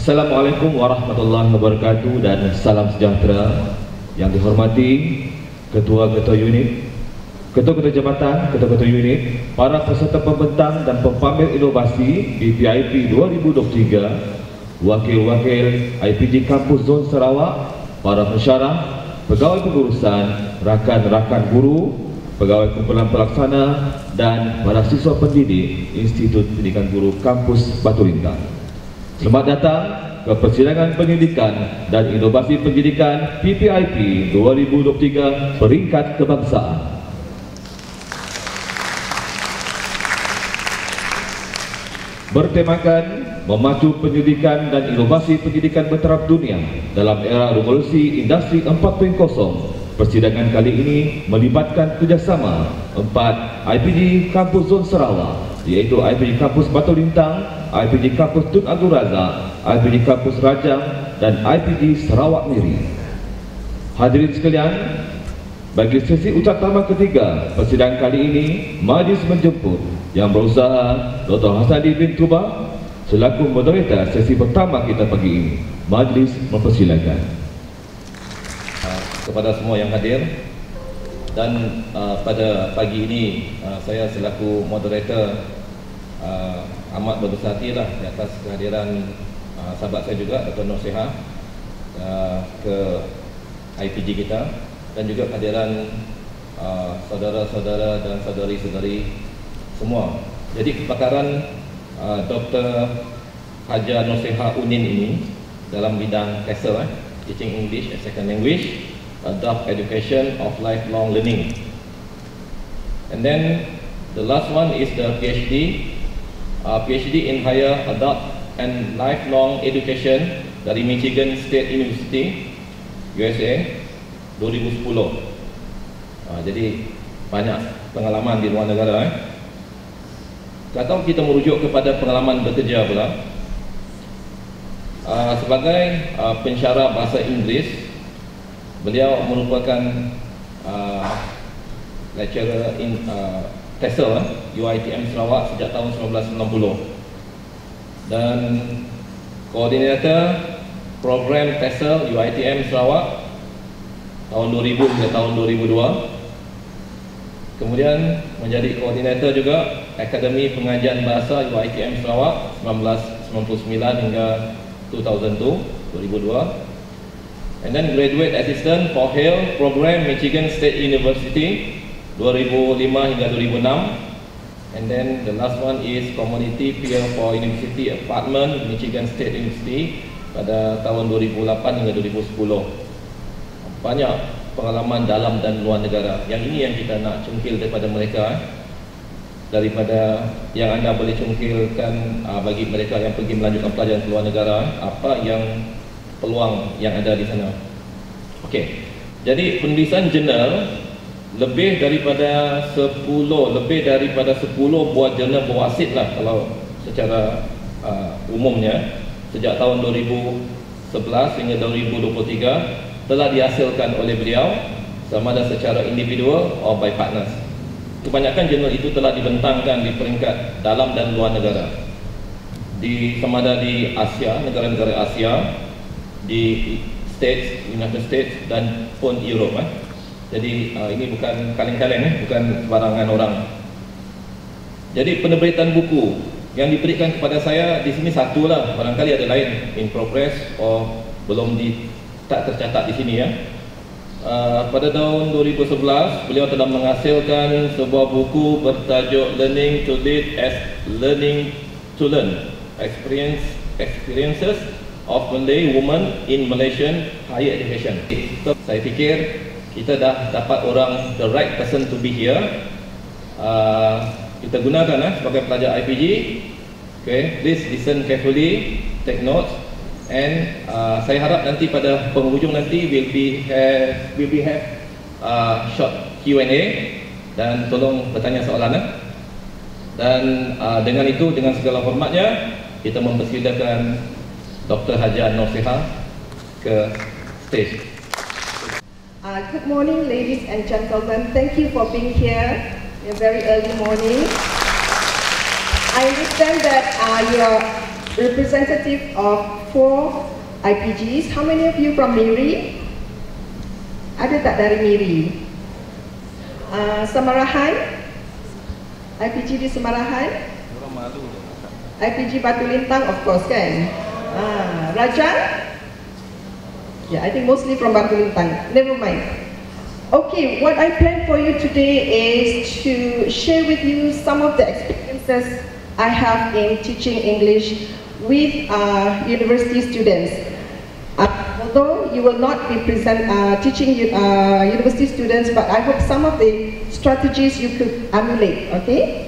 Assalamualaikum warahmatullahi wabarakatuh dan salam sejahtera. Yang dihormati Ketua-Ketua Unit, Ketua-Ketua Jabatan, Ketua-Ketua Unit, para peserta pembentang dan pempamer inovasi PPIP 2023, Wakil-Wakil IPG Kampus Zon Sarawak, para pensyarah, pegawai pengurusan, rakan-rakan guru, pegawai kumpulan pelaksana dan para siswa pendidik Institut Pendidikan Guru Kampus Batu Lintang. Selamat datang ke Persidangan Pendidikan dan Inovasi Pendidikan PPIP 2023 Peringkat Kebangsaan. Bertemakan memacu pendidikan dan inovasi pendidikan bertaraf dunia dalam era revolusi industri 4.0. Persidangan kali ini melibatkan kerjasama 4 IPG Kampus Zon Sarawak, iaitu IPG Kampus Batu Lintang, IPG Kampus Tun Abdul Razak, IPG Kampus Rajang dan IPG Sarawak Miri. Hadirin sekalian, bagi sesi utama ketiga persidangan kali ini, majlis menjemput Yang Berusaha Dr. Hasadi bin Tuba selaku moderator sesi pertama kita pagi ini. Majlis mempersilakan. Kepada semua yang hadir dan pada pagi ini saya selaku moderator amat berbesar hatilah di atas kehadiran sahabat saya juga Dr. Nur Seha ke IPG kita dan juga kehadiran saudara-saudara dan saudari-saudari semua. Jadi kepakaran Dr. Haja Nur Seha Unin ini dalam bidang TESOL, Teaching English as Second Language, Adult Education of Lifelong Learning. And then the last one is the PhD in Higher Adult and Lifelong Education dari Michigan State University, USA 2010. Jadi banyak pengalaman di luar negara. Kalau kita merujuk kepada pengalaman bekerja pula, sebagai pensyarah bahasa Inggris, beliau merupakan lecturer in TESOL UiTM Sarawak sejak tahun 1990 dan koordinator program TESOL UiTM Sarawak tahun 2000 hingga tahun 2002. Kemudian menjadi koordinator juga Akademi Pengajian Bahasa UiTM Sarawak 1999 hingga 2002. And then graduate assistant for Hale Program Michigan State University 2005 hingga 2006. And then the last one is Community Peer for University Apartment Michigan State University pada tahun 2008 hingga 2010. Banyak pengalaman dalam dan luar negara. Yang ini yang kita nak cungkil daripada mereka, daripada yang anda boleh cungkilkan bagi mereka yang pergi melanjutkan pelajaran ke luar negara, apa yang peluang yang ada di sana. Okey. Jadi penulisan jurnal lebih daripada 10 buah jurnal berwasit lah kalau secara umumnya sejak tahun 2011 hingga 2023 telah dihasilkan oleh beliau sama ada secara individual atau by partners. Kebanyakan jurnal itu telah dibentangkan di peringkat dalam dan luar negara. Sama ada di Asia, negara-negara Asia, di States, United States dan pun Europe. Jadi ini bukan kaleng-kaleng, bukan sembarangan orang. Jadi penerbitan buku yang diberikan kepada saya di sini satulah, barangkali ada lain in progress atau belum tak tercatat di sini ya. Pada tahun 2011 beliau telah menghasilkan sebuah buku bertajuk Learning to Lead as Learning to Learn, Experiences of Malay Women in Malaysian Higher Education. Saya fikir kita dah dapat orang, the right person to be here. Kita gunakan sebagai pelajar IPG. Okay, please listen carefully, take notes, and saya harap nanti pada penghujung nanti will be have short Q&A dan tolong bertanya soalan. Dan dengan itu, dengan segala hormatnya, kita mempersilakan Dr. Haja Nur Seha ke stage. Good morning, ladies and gentlemen. Thank you for being here in a very early morning. I understand that you are representative of 4 IPGs. How many of you from Miri? Ada tak dari Miri? Semarahan? IPG di Semarahan? IPG Batu Lintang, of course, kan? Rajang? Yeah, I think mostly from Batu Lintang. Never mind. Okay, what I planned for you today is to share with you some of the experiences I have in teaching English with university students. Although you will not be teaching university students, but I hope some of the strategies you could emulate, okay?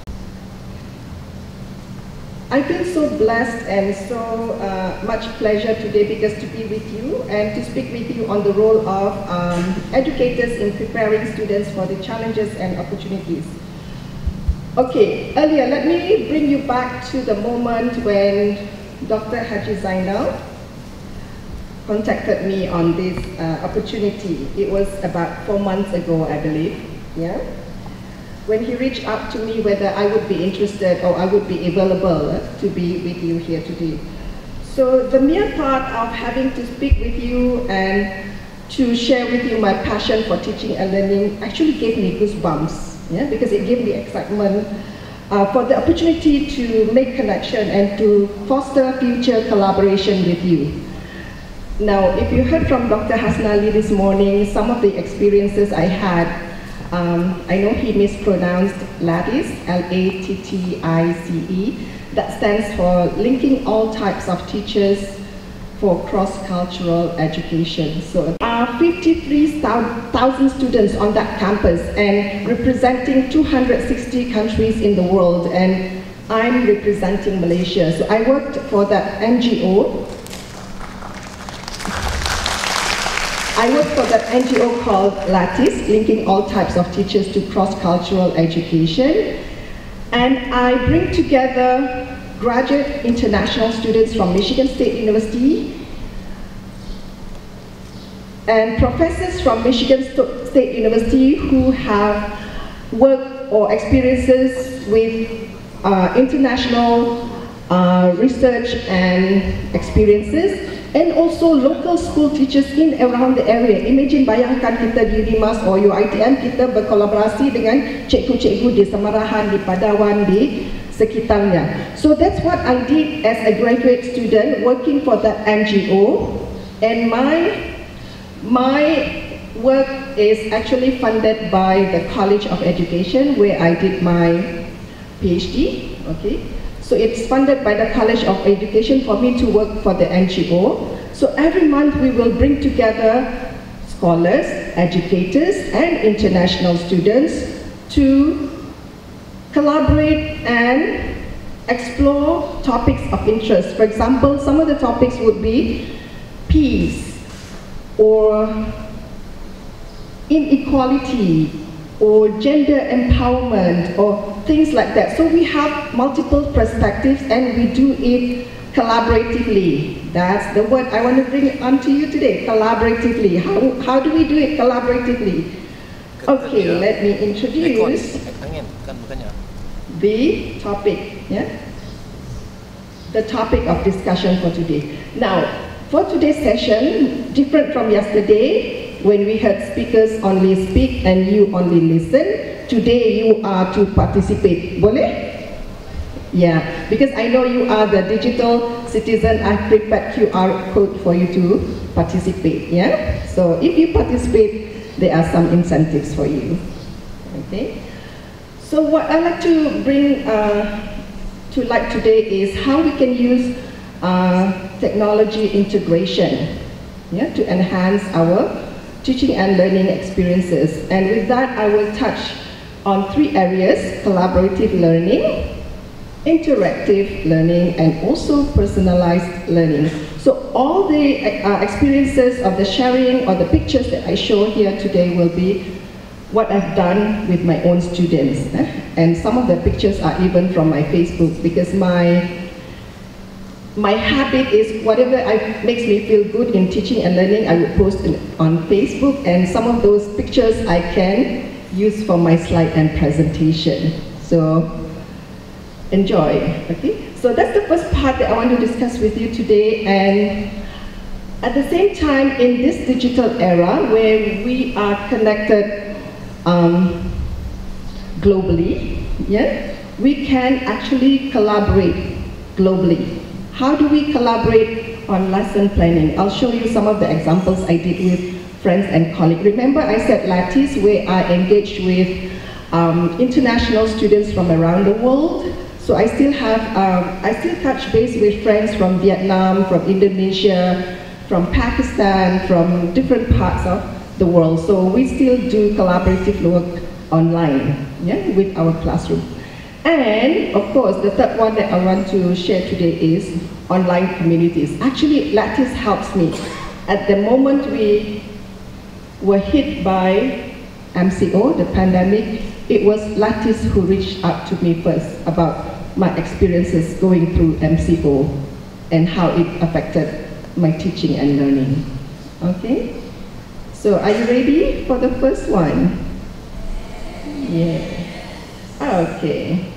I feel so blessed and so much pleasure today because to be with you and to speak with you on the role of educators in preparing students for the challenges and opportunities. Okay, earlier let me bring you back to the moment when Dr. Haji Zainal contacted me on this opportunity. It was about 4 months ago, I believe, yeah? When he reached out to me whether I would be interested or I would be available to be with you here today. So the mere part of having to speak with you and to share with you my passion for teaching and learning actually gave me goosebumps, yeah? Because it gave me excitement for the opportunity to make connection and to foster future collaboration with you. Now, if you heard from Dr. Hasnali this morning, some of the experiences I had, I know he mispronounced Lattice, L-A-T-T-I-C-E. That stands for Linking All Types of Teachers for Cross-Cultural Education. So there are 53,000 students on that campus and representing 260 countries in the world, and I'm representing Malaysia. So I worked for that NGO. I work for that NGO called Lattice, Linking All Types of Teachers to Cross-Cultural Education. And I bring together graduate international students from Michigan State University and professors from Michigan State University who have worked or experiences with international research and experiences, and also local school teachers in around the area. Imagine, bayangkan kita di UNIMAS or UiTM, kita berkolaborasi dengan cikgu-cikgu di Semarahan, di Padawan, di sekitarnya. So that's what I did as a graduate student working for that NGO, and my work is actually funded by the College of Education where I did my PhD, okay? So it's funded by the College of Education for me to work for the NGO. So every month we will bring together scholars, educators, and international students to collaborate and explore topics of interest. For example, some of the topics would be peace, or inequality, or gender empowerment, or things like that. So we have multiple perspectives and we do it collaboratively. That's the word I want to bring onto you today, collaboratively. How do we do it collaboratively? Okay, let me introduce the topic, yeah? The topic of discussion for today. Now, for today's session, different from yesterday, when we had speakers only speak and you only listen, today you are to participate. Boleh? Yeah, because I know you are the digital citizen. I've prepared QR code for you to participate. Yeah, so if you participate, there are some incentives for you. Okay. So what I like to bring to light today is how we can use technology integration, yeah, to enhance our teaching and learning experiences. And with that, I will touch on 3 areas: collaborative learning, interactive learning, and also personalized learning. So all the experiences of the sharing or the pictures that I show here today will be what I've done with my own students. And some of the pictures are even from my Facebook, because my habit is whatever makes me feel good in teaching and learning, I would post on Facebook, and some of those pictures I can use for my slide and presentation. So enjoy, okay? So that's the first part that I want to discuss with you today. And at the same time, in this digital era where we are connected globally, yeah, we can actually collaborate globally. How do we collaborate on lesson planning? I'll show you some of the examples I did with friends and colleagues. Remember I said Lattice, where I engaged with international students from around the world. So I still touch base with friends from Vietnam, from Indonesia, from Pakistan, from different parts of the world. So we still do collaborative work online, yeah, with our classroom. And of course, the third one that I want to share today is online communities. Actually, Lattice helps me. At the moment we were hit by MCO, the pandemic, it was Lattice who reached out to me first about my experiences going through MCO and how it affected my teaching and learning. Okay? So are you ready for the first one? Yeah. Okay.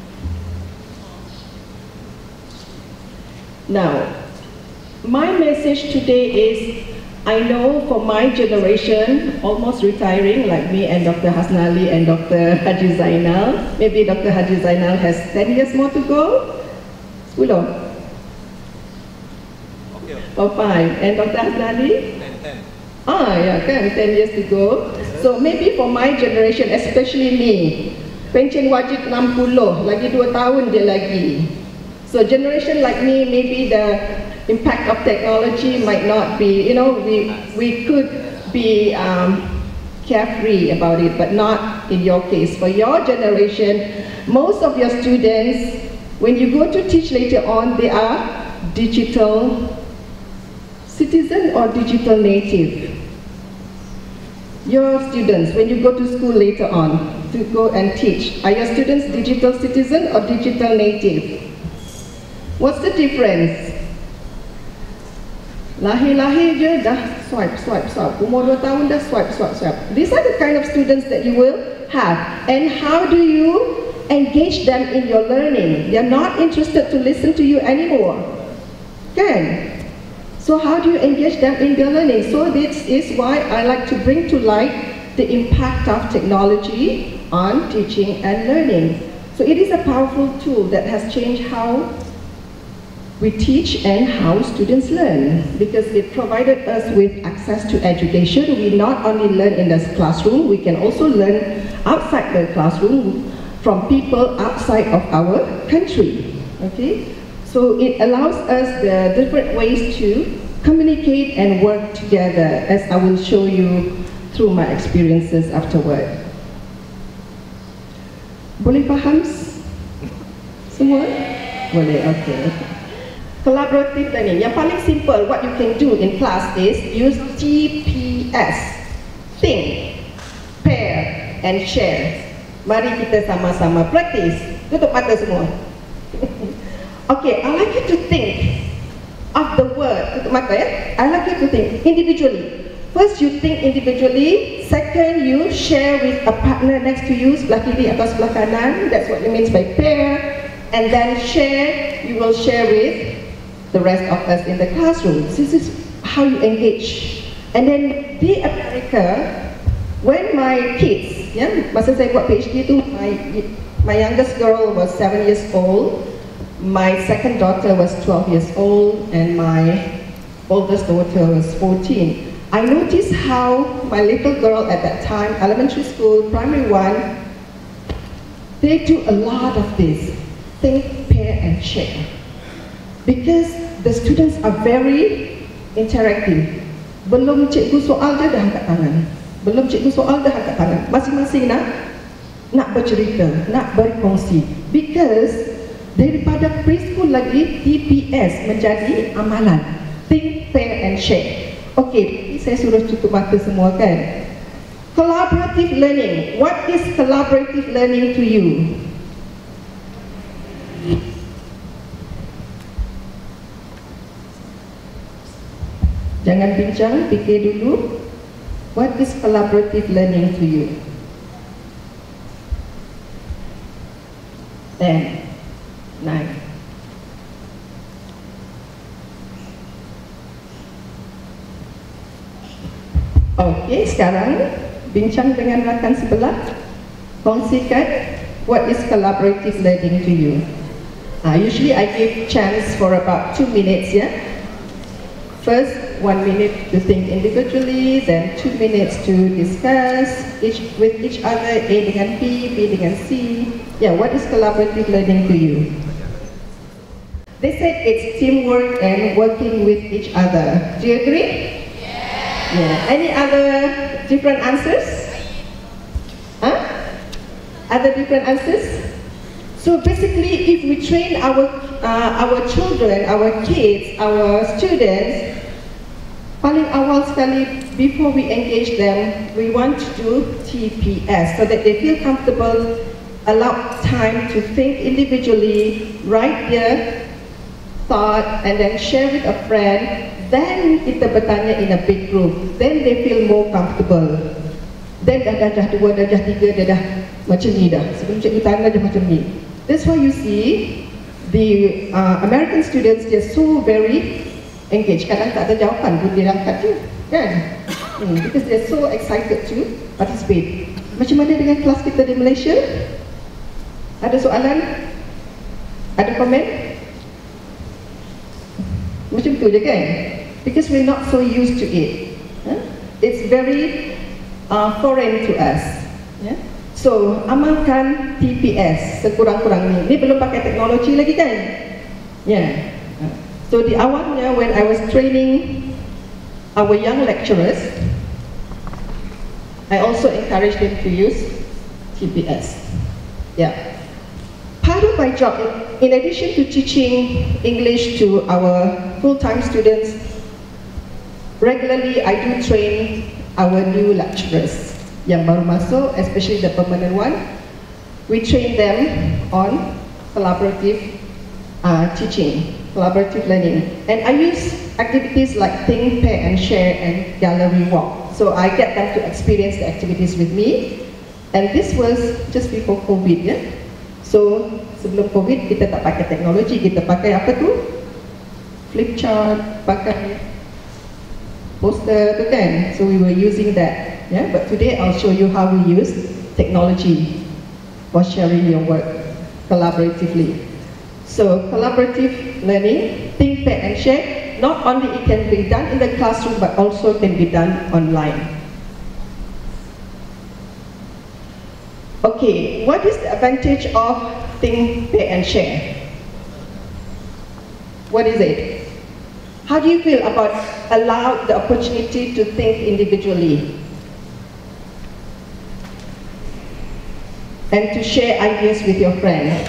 Now, my message today is, I know for my generation, almost retiring, like me and Dr. Hasnali and Dr. Haji Zainal, maybe Dr. Haji Zainal has 10 years more to go? 10? Okay. Or 5. And Dr. Hasnali? 10. Ah, yeah, kan, 10 years to go. So maybe for my generation, especially me, pencen wajib 60, lagi 2 tahun je lagi. So generation like me, maybe the impact of technology might not be, you know, we could be carefree about it, but not in your case. For your generation, most of your students, when you go to teach later on, they are digital citizen or digital native. Your students, when you go to school later on to go and teach, are your students digital citizen or digital native? What's the difference? Lahir-lahir je dah swipe. Umur 2 tahun dah swipe. These are the kind of students that you will have. And how do you engage them in your learning? They're not interested to listen to you anymore. Kan? So how do you engage them in their learning? So this is why I like to bring to light the impact of technology on teaching and learning. So it is a powerful tool that has changed how we teach and how students learn, because it provided us with access to education. We not only learn in the classroom, we can also learn outside the classroom from people outside of our country. Okay? So it allows us the different ways to communicate and work together, as I will show you through my experiences afterward. Boleh faham semua? Boleh, okay. Collaborative learning. Yang paling simple, what you can do in class is use TPS. Think, pair, and share. Mari kita sama-sama practice. Tutup mata semua. Okay, I like you to think of the word. Tutup mata ya. I like you to think individually. First, you think individually. Second, you share with a partner next to you, sebelah kiri atau sebelah kanan. That's what it means by pair. And then share, you will share with the rest of us in the classroom. This is how you engage. And then di America, when my kids, masa saya buat PhD tu, my youngest girl was 7 years old, my second daughter was 12 years old, and my oldest daughter was 14. I noticed how my little girl at that time, elementary school, primary 1, they do a lot of this. Think, pair, and share. Because the students are very interactive. Belum cikgu soal dia dah angkat tangan. Belum cikgu soal dah angkat tangan. Masing-masing nak bercerita, nak berkongsi. Because daripada preschool lagi, TPS menjadi amalan. Think, pair, and share. Okay, saya suruh tutup mata semua kan. Collaborative learning. What is collaborative learning to you? Jangan bincang, fikir dulu. What is collaborative learning to you? 10, 9, Okey, sekarang bincang dengan rakan sebelah. Kongsikan what is collaborative learning to you. Usually I give chance for about 2 minutes, yeah. First, 1 minute to think individually, then 2 minutes to discuss with each other, A dengan B, B dengan C. Yeah, what is collaborative learning to you? They said it's teamwork and working with each other. Do you agree? Yeah. Any other different answers? Other different answers? So basically, if we train our children, our kids, our students, paling awal sekali before we engage them, we want to do TPS so that they feel comfortable, allow time to think individually, write their thought, and then share with a friend. Then kita bertanya in a big group. Then they feel more comfortable. Then dah 2, dah 3, dah macam ni dah. Sebelum cikgu tanya dah macam ni. That's why you see the American students, they're so very engaged. Kadang tak ada jawapan pun dia angkat je, kan? Because they're so excited to participate. Macam mana dengan kelas kita di Malaysia? Ada soalan? Ada komen? Macam tu je kan? Because we're not so used to it. It's very foreign to us. So, amalkan TPS sekurang-kurangnya. Ini belum pakai teknologi lagi kan? Yeah. So, di awalnya when I was training our young lecturers, I also encourage them to use TPS. Yeah. Part of my job, in addition to teaching English to our full-time students, regularly I do train our new lecturers yang baru masuk, especially the permanent one. We train them on collaborative teaching, collaborative learning. And I use activities like think, pair and share and gallery walk. So I get them to experience the activities with me. And this was just before COVID, ya. So sebelum COVID kita tak pakai teknologi, kita pakai apa tu? Flip chart, pakai poster tu kan. So we were using that. Yeah, but today I'll show you how we use technology for sharing your work collaboratively. So collaborative learning, think, pair and share, not only it can be done in the classroom but also can be done online. Okay, what is the advantage of think, pair and share? What is it? How do you feel about allow the opportunity to think individually? And to share ideas with your friends.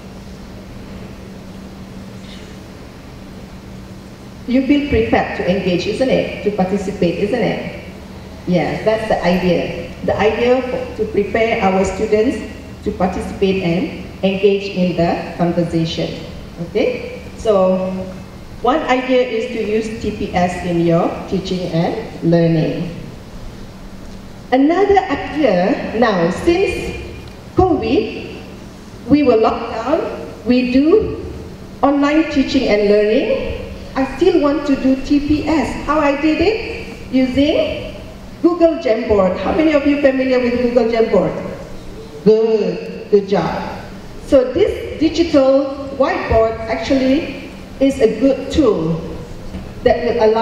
You feel prepared to engage, isn't it? To participate, isn't it? Yeah, that's the idea. The idea to prepare our students to participate and engage in the conversation. Okay? So, one idea is to use TPS in your teaching and learning. Another idea, now since COVID, we were locked down, we do online teaching and learning. I still want to do TPS. How I did it? Using Google Jamboard. How many of you familiar with Google Jamboard? Good job. So this digital whiteboard actually is a good tool that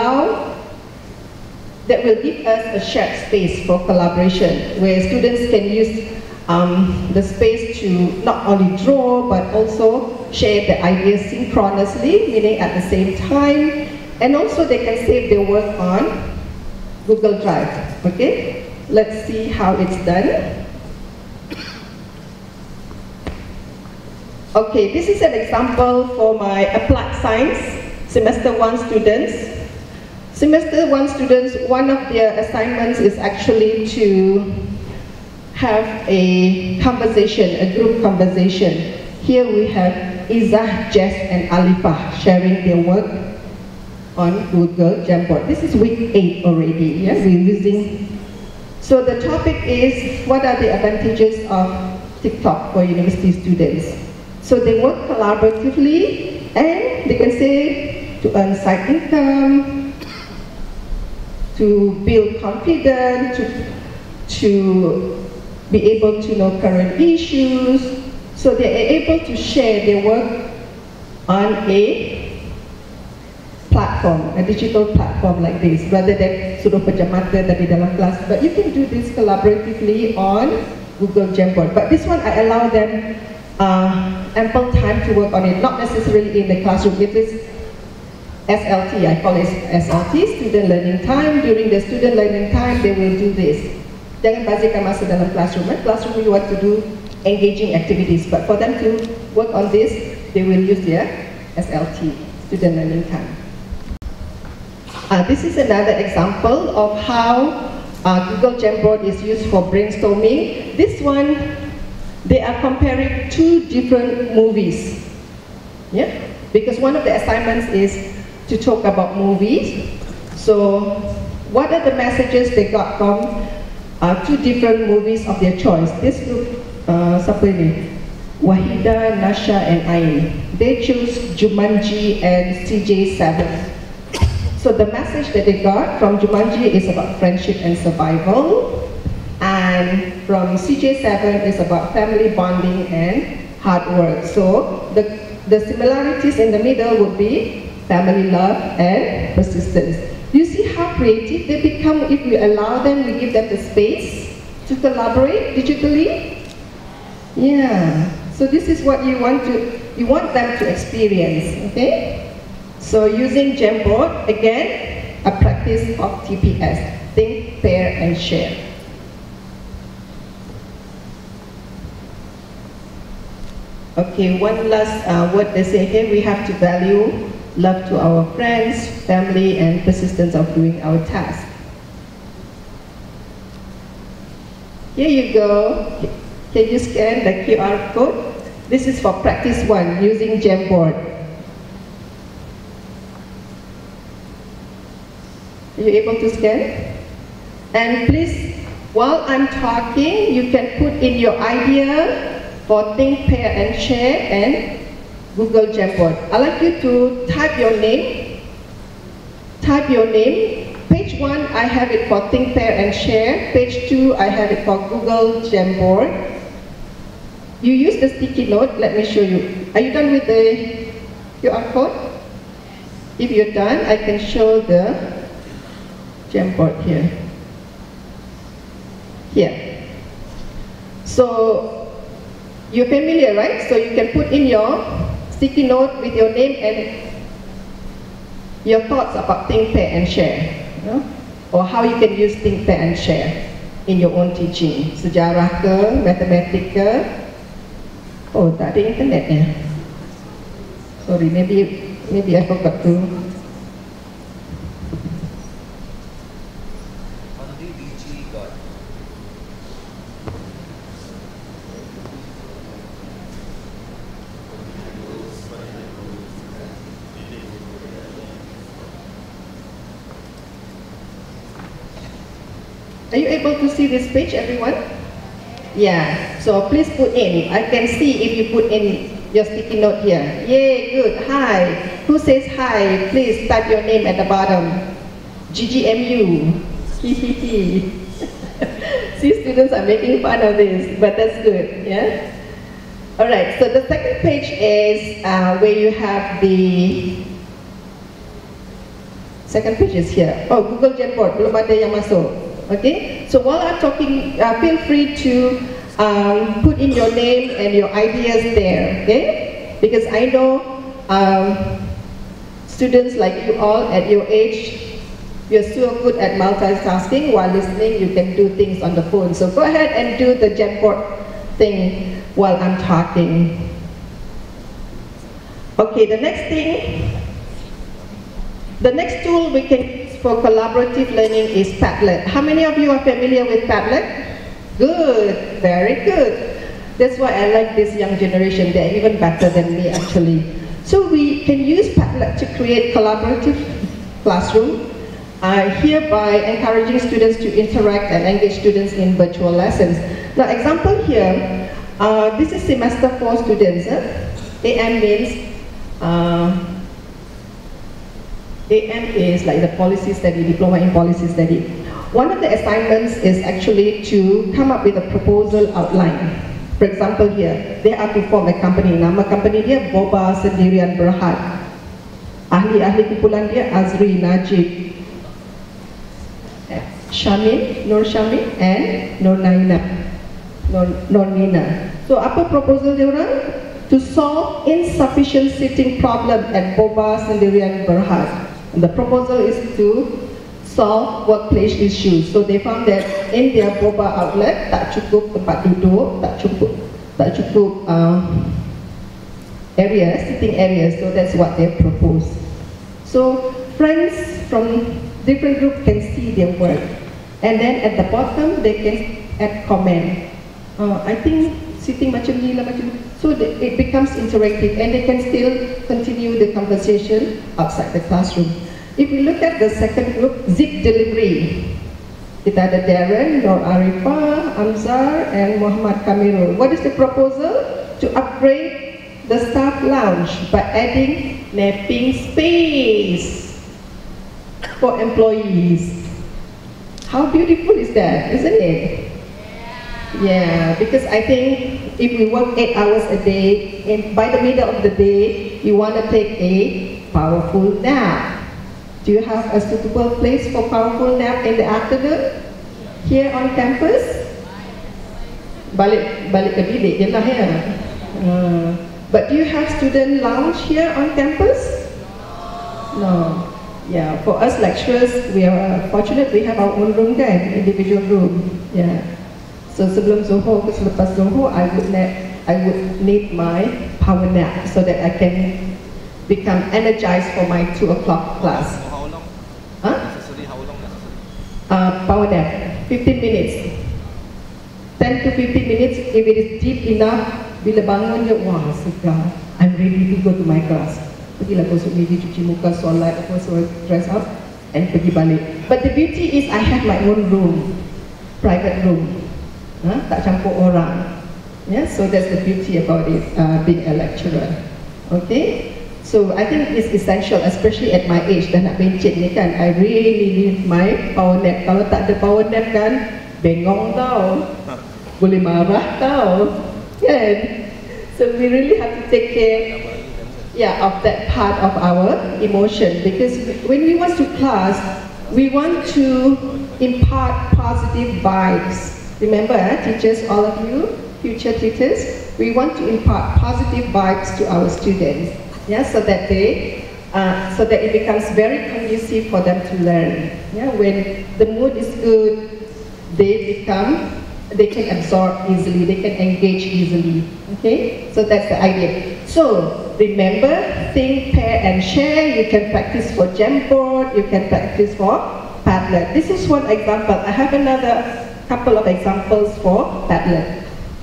will give us a shared space for collaboration, where students can use the space to not only draw but also share the ideas synchronously, meaning at the same time, and also they can save their work on Google Drive. Okay, let's see how it's done. Okay, this is an example for my applied science semester 1 students. Semester 1 students, one of their assignments is actually to have a conversation, a group conversation. Here we have Izzah, Jess and Alifah sharing their work on Google Jamboard. This is week 8 already, yeah? We're using. So the topic is, what are the advantages of TikTok for university students? So they work collaboratively and they can say to earn side income, to build confidence, to be able to know current issues, so they are able to share their work on a platform, a digital platform like this, rather than suruh pejam mata tadi dalam kelas. But you can do this collaboratively on Google Jamboard. But this one I allow them ample time to work on it, not necessarily in the classroom. It is SLT, I call it SLT, student learning time. During the student learning time, they will do this. Jangan bazirkan masa dalam classroom. Classroom you want to do engaging activities, but for them to work on this, they will use their SLT, student learning time. This is another example of how Google Jamboard is used for brainstorming. This one, they are comparing two different movies. Yeah, because one of the assignments is to talk about movies. So, what are the messages they got from two different movies of their choice? This group, siapa ini? Wahida, Nasha, and Ain. They choose Jumanji and CJ7. So the message that they got from Jumanji is about friendship and survival, and from CJ7 is about family bonding and hard work. So the similarities in the middle would be family love and persistence. You see how creative they become if we allow them, we give them the space to collaborate digitally? Yeah, so this is what you want them to experience, okay? So using Jamboard, again, a practice of TPS, think, pair, and share. Okay, one last word they say here, we have to value love to our friends, family, and persistence of doing our task. Here you go. Can you scan the QR code? This is for practice 1, using Jamboard. Are you able to scan? And please, while I'm talking, you can put in your idea for think, pair, and share and Google Jamboard. I'd like you to type your name. Type your name. Page 1, I have it for think, pair, and share. Page 2, I have it for Google Jamboard. You use the sticky note. Let me show you. Are you done with the QR code? If you're done, I can show the Jamboard here. Here. So, you're familiar, right? So you can put in your sticky note with your name and your thoughts about think, pair, and share. You know? Or how you can use think, pair, and share in your own teaching. Sejarah ke, matematik ke. Oh, tak ada internet ya. Sorry, maybe I forgot to. Are you able to see this page, everyone? Yeah, so please put in. I can see if you put in your sticky note here. Yay, good. Hi. Who says hi? Please type your name at the bottom. GGMU. See, students are making fun of this, but that's good, yeah? Alright, so the second page is where you have the second page is here. Oh, Google Jamboard, belum ada yang masuk. Okay, so while I'm talking, feel free to put in your name and your ideas there, okay? Because I know students like you all at your age, you're so good at multitasking. While listening, you can do things on the phone. So go ahead and do the Jamboard thing while I'm talking. Okay, the next thing, the next tool we can use for collaborative learning is Padlet. How many of you are familiar with Padlet? Good, very good. That's why I like this young generation. They're even better than me, actually. So we can use Padlet to create collaborative classroom, hereby encouraging students to interact and engage students in virtual lessons. Now, example here, this is semester 4 students. AM means AM is like the policy study, diploma in policy study. One of the assignments is actually to come up with a proposal outline. For example here, they are to form a company. Nama company dia Boba Sendirian Berhad. Ahli-ahli kumpulan dia Azri, Najib, Syamin, Nur Syamin and Nur Naina. Nur Nina. So apa proposal dia orang? To solve insufficient seating problem at Boba Sendirian Berhad. And the proposal is to solve workplace issues. So they found that in their Boba outlet tak cukup tempat duduk, tak cukup area, sitting area. So that's what they proposed. So friends from different group can see their work, and then at the bottom they can add comment. I think sitting macam ni lah macam, so it becomes interactive and they can still continue the conversation outside the classroom. If we look at the second group, zip delivery, kita ada Darren, Nur Arifah, Amzar and Muhammad Kamirul. What is the proposal? To upgrade the staff lounge by adding napping space for employees. How beautiful is that, isn't it? Yeah, because I think if we work 8 hours a day, and by the middle of the day, you want to take a powerful nap. Do you have a suitable place for powerful nap in the afternoon? Here on campus? Balik ke bilik je lah ya. But do you have student lounge here on campus? No. Yeah, for us lecturers, we are fortunate we have our own room kan, individual room. Yeah. So sebelum Zohor ke selepas Zohor, I would need my power nap so that I can become energized for my 2 o'clock class. How long? Huh? Necessary, how long necessary? Power nap, 15 minutes. 10 to 15 minutes, if it is deep enough, bila bangun je, wah segar, I'm ready to go to my class. Pergilah gosok gigi, cuci muka, solat, dress up, and pergi balik. But the beauty is I have my own room, private room. Tak campur orang. Yeah, so that's the beauty about it, being a lecturer. Okay, so I think it's essential, especially at my age. Dah nak bencet ni kan, I really need my power nap. Kalau tak ada power nap kan, bengong tau, boleh marah tau, kan? So we really have to take care, yeah, of that part of our emotion, because when we want to class, we want to impart positive vibes. Remember, teachers, all of you, future teachers, we want to impart positive vibes to our students, yeah, so that it becomes very conducive for them to learn. Yeah, when the mood is good, they can absorb easily, they can engage easily. Okay, so that's the idea. So remember, think, pair, and share. You can practice for Jamboard, you can practice for Padlet. This is one example. I have another couple of examples for Padlet.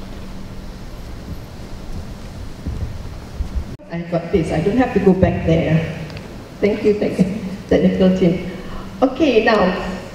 I got this. I don't have to go back there. Thank you, technical team. Okay, now,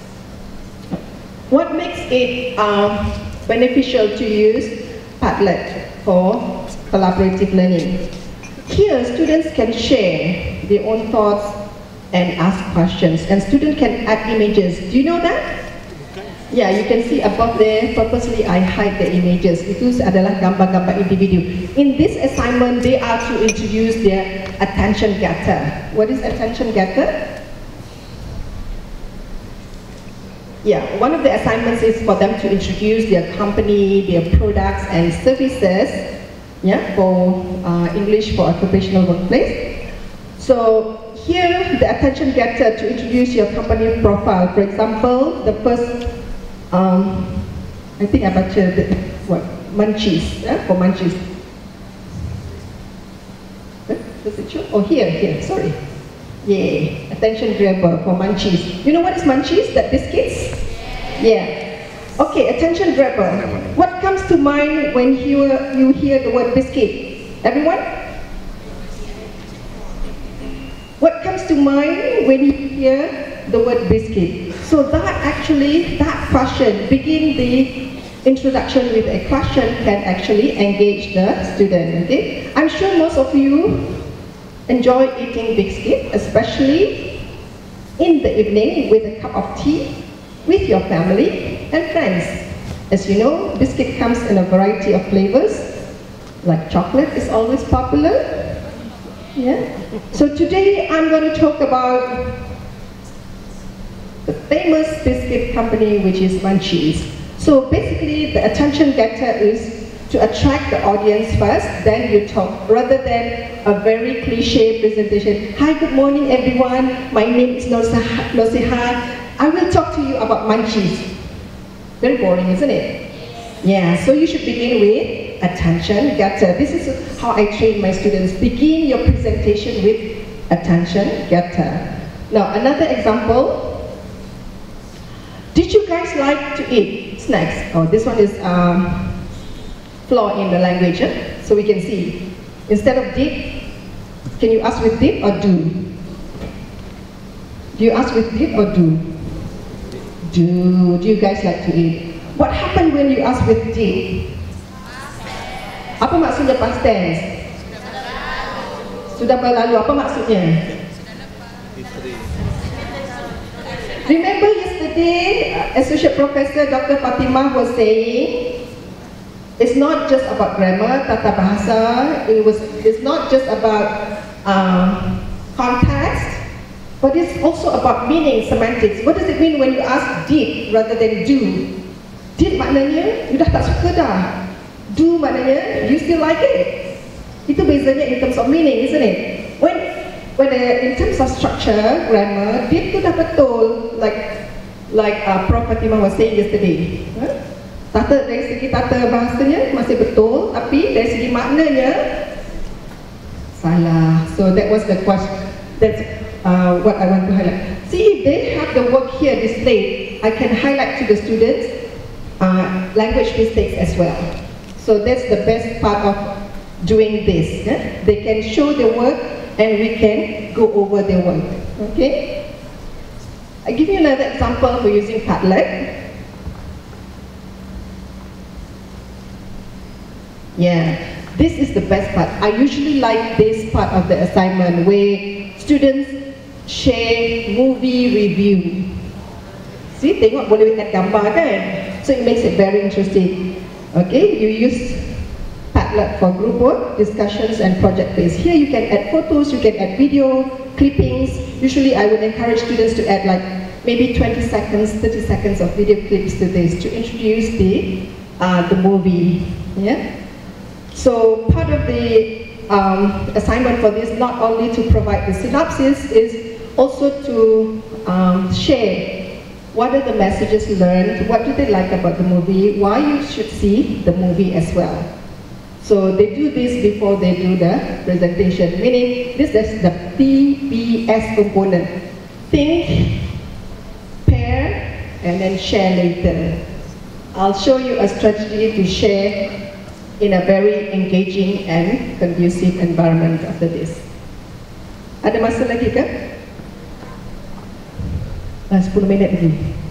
what makes it beneficial to use Padlet for collaborative learning? Here, students can share their own thoughts and ask questions, and students can add images. Do you know that? Yeah, you can see above there, purposely I hide the images. Itu adalah gambar-gambar individu. In this assignment, they are to introduce their attention getter. What is attention getter? Yeah, one of the assignments is for them to introduce their company, their products and services, yeah, for English for occupational workplace. So here, the attention getter to introduce your company profile. For example, the first, I think I baca what, Munchies, for Munchies. Does it show? Oh, here, sorry. Yeah, attention grabber for Munchies. You know what is Munchies? That biscuits? Yeah. Okay, attention grabber. What comes to mind when you hear the word biscuit? Everyone? What comes to mind when you hear the word biscuit? So that question, begin the introduction with a question, can actually engage the student. Okay? I'm sure most of you enjoy eating biscuit, especially in the evening with a cup of tea with your family and friends. As you know, biscuit comes in a variety of flavors, like chocolate is always popular. Yeah. So today I'm going to talk about the famous biscuit company, which is Munchies. So basically, the attention getter is to attract the audience first, then you talk, rather than a very cliche presentation. Hi, good morning everyone, my name is Nosiha. I will talk to you about Munchies. Very boring, isn't it? Yeah, so you should begin with attention getter. This is how I train my students. Begin your presentation with attention getter. Now, another example. Did you guys like to eat snacks? Oh, this one is flaw in the language, so we can see. Instead of did, can you ask with did or do? Do you ask with did or do? Do. Do you guys like to eat? What happened when you ask with did? Apa maksudnya past tense? Sudah berlalu. Apa maksudnya? Remember yesterday, Associate Professor Dr. Fatimah was saying, it's not just about grammar, tata bahasa, it's not just about context, but it's also about meaning, semantics. What does it mean when you ask did rather than do? Did maknanya, you dah tak suka dah. Do maknanya, you still like it. Itu bezanya in terms of meaning, isn't it? When in terms of structure, grammar, did tu dah betul, like Prof Fatimah was saying yesterday. Tata, dari segi tata bahasanya masih betul, tapi dari segi maknanya salah. So that was the question. That's what I want to highlight. See, if they have the work here displayed, I can highlight to the students language mistakes as well. So that's the best part of doing this. They can show the work and we can go over the work. Okay? I give you another example for using Padlet. Yeah, this is the best part. I usually like this part of the assignment where students share movie review. See, tengok boleh add gambar kan? So it makes it very interesting. Okay, you use Padlet for group work, discussions and project based. Here you can add photos, you can add video, clippings. Usually I would encourage students to add like maybe 20 seconds, 30 seconds of video clips to this to introduce the movie. Yeah. So part of the assignment for this, not only to provide the synopsis, is also to share what are the messages learned, what do they like about the movie, why you should see the movie as well. So they do this before they do the presentation, meaning this is the PBS component. Think, pair, and then share later. I'll show you a strategy to share in a very engaging and conducive environment after this. Ada masa lagi ke? 10 minit lagi.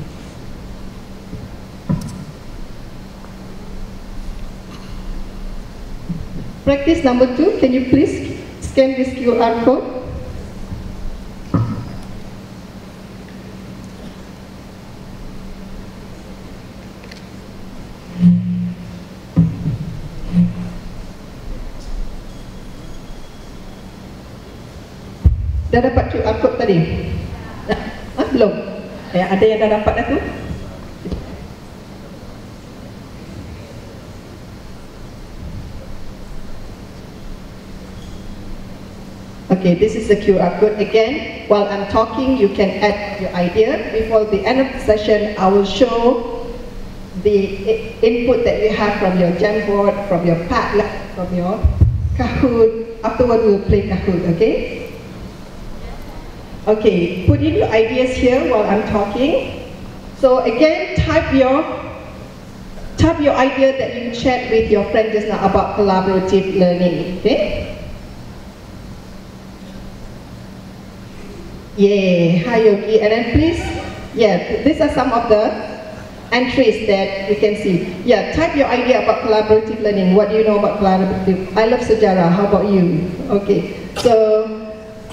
Practice number 2, can you please scan this QR code? Dah dapat QR code tadi? Belum? Ya, ada yang dah dapat dah tu? Okay, this is the QR code. Again, while I'm talking, you can add your idea. Before the end of the session, I will show the input that you have from your Jamboard, from your Padlet, from your Kahoot. Afterward, we will play Kahoot, okay? Okay, put in your ideas here while I'm talking. So again, type your idea that you shared with your friend just now about collaborative learning, okay? Yeah, hi Yogi, and then please, yeah, these are some of the entries that you can see. Yeah, type your idea about collaborative learning. What do you know about collaborative? I love sejarah, how about you? Okay, so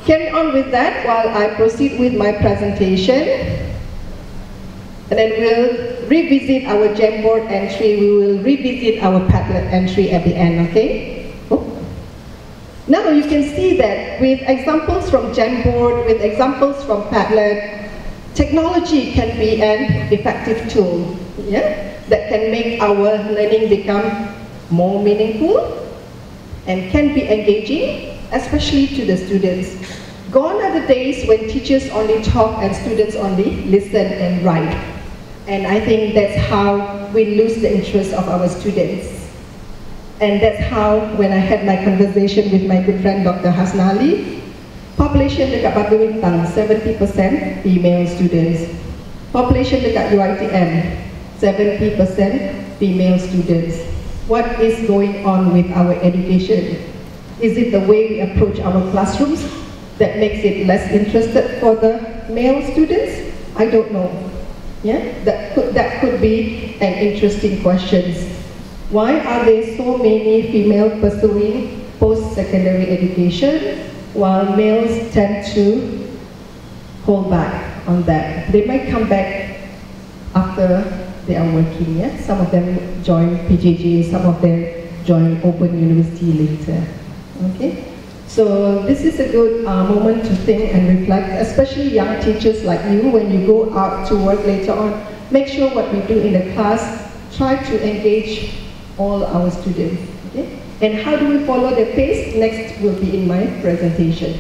carry on with that while I proceed with my presentation. And then we'll revisit our Jamboard entry, we will revisit our Padlet entry at the end, okay? Oh. Now you can see that with examples from Jamboard, with examples from Padlet, technology can be an effective tool, yeah? That can make our learning become more meaningful and can be engaging, especially to the students. Gone are the days when teachers only talk and students only listen and write. And I think that's how we lose the interest of our students. And that's how, when I had my conversation with my good friend Dr. Hasnali, population dekat Batu Bintang, 70% female students. Population dekat UiTM, 70% female students. What is going on with our education? Is it the way we approach our classrooms that makes it less interested for the male students? I don't know. Yeah, that could be an interesting question. Why are there so many female pursuing post-secondary education while males tend to hold back on that? They might come back after they are working. Yeah? Some of them join PJJ, some of them join Open University later. Okay. So this is a good moment to think and reflect, especially young teachers like you, when you go out to work later on, make sure what we do in the class, try to engage all our students. Okay? And how do we follow the pace? Next will be in my presentation.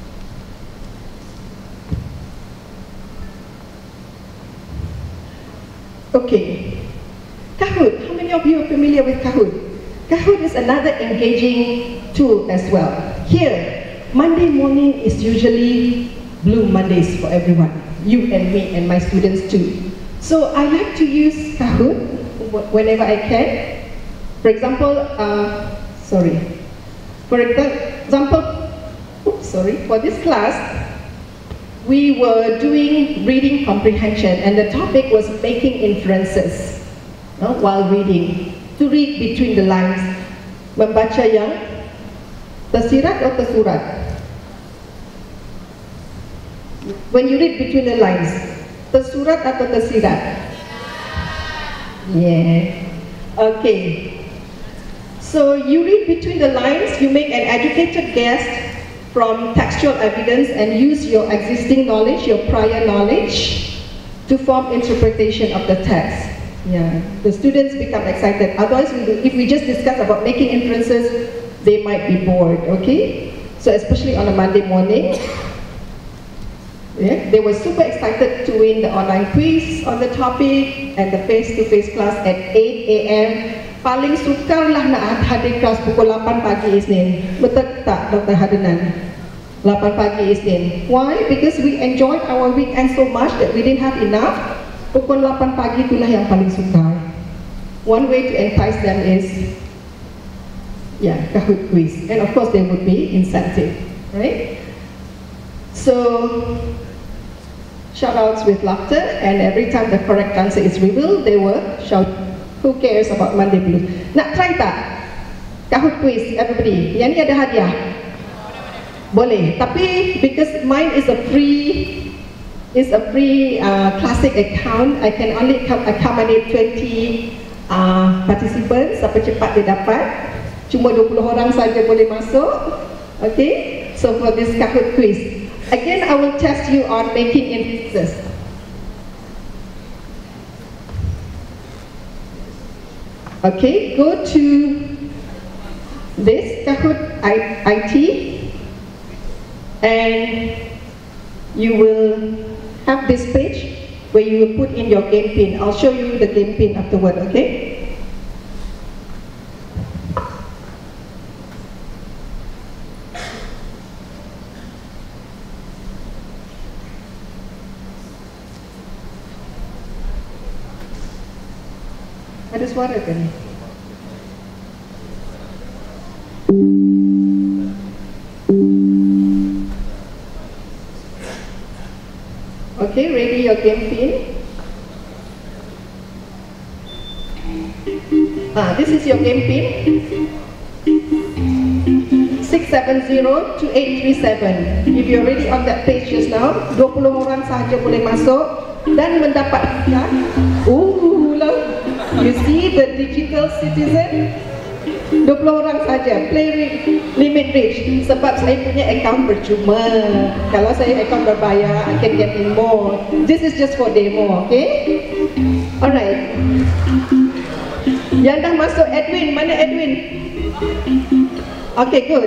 Okay, Kahoot. How many of you are familiar with Kahoot? Kahoot is another engaging tool as well. Here, Monday morning is usually Blue Mondays for everyone, you and me and my students too. So I like to use Kahoot whenever I can. For example, for this class, we were doing reading comprehension and the topic was making inferences while reading. To read between the lines, membaca yang tersirat atau tersurat. When you read between the lines, tersurat atau tersirat? Yeah. Okay. So you read between the lines, you make an educated guess from textual evidence and use your existing knowledge, your prior knowledge, to form interpretation of the text. Yeah, the students become excited. Otherwise, if we just discuss about making inferences, they might be bored, okay? So especially on a Monday morning, yeah, they were super excited to win the online quiz on the topic and the face-to-face class at 8 AM. Paling sukar lah nak hadir kelas pukul 8 pagi Isnin. Betul tak, Dr. Hadinan? 8 pagi Isnin. Why? Because we enjoyed our weekend so much that we didn't have enough. Pukul 8 pagi itulah yang paling sukar. One way to entice them is, yeah, Kahoot quiz. And of course there would be incentive, right? So, shout outs with laughter, and every time the correct answer is revealed, they will shout, who cares about Monday Blues? Nak try tak? Kahoot quiz, everybody. Yang ni ada hadiah? Boleh. Tapi, because mine is a free classic account, I can only accommodate 20 participants. Siapa cepat dia dapat. Cuma 20 orang saja boleh masuk. Okay, so for this Kahoot quiz, again I will test you on making inferences. Okay, go to this Kahoot IT and you will have this page where you will put in your game pin. I'll show you the game pin afterward, okay? Ada suara kan? Okay, ready your game pin? This is your game pin. 670-2837. If you're already on that page just now, 20 orang sahaja boleh masuk dan mendapat hadiah. You see the digital citizen? 20 orang saja, play limit reach. Sebab saya punya account percuma. Kalau saya account berbayar, I can get in more. This is just for demo, okay? Alright. Yang dah masuk, Edwin, mana Edwin? Okay, good.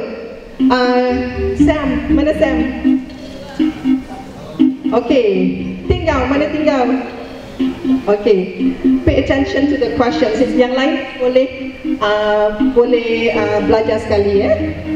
Sam, mana Sam? Okay, tinggal, mana tinggal? Okay, pay attention to the questions. Yang lain boleh belajar sekali ya.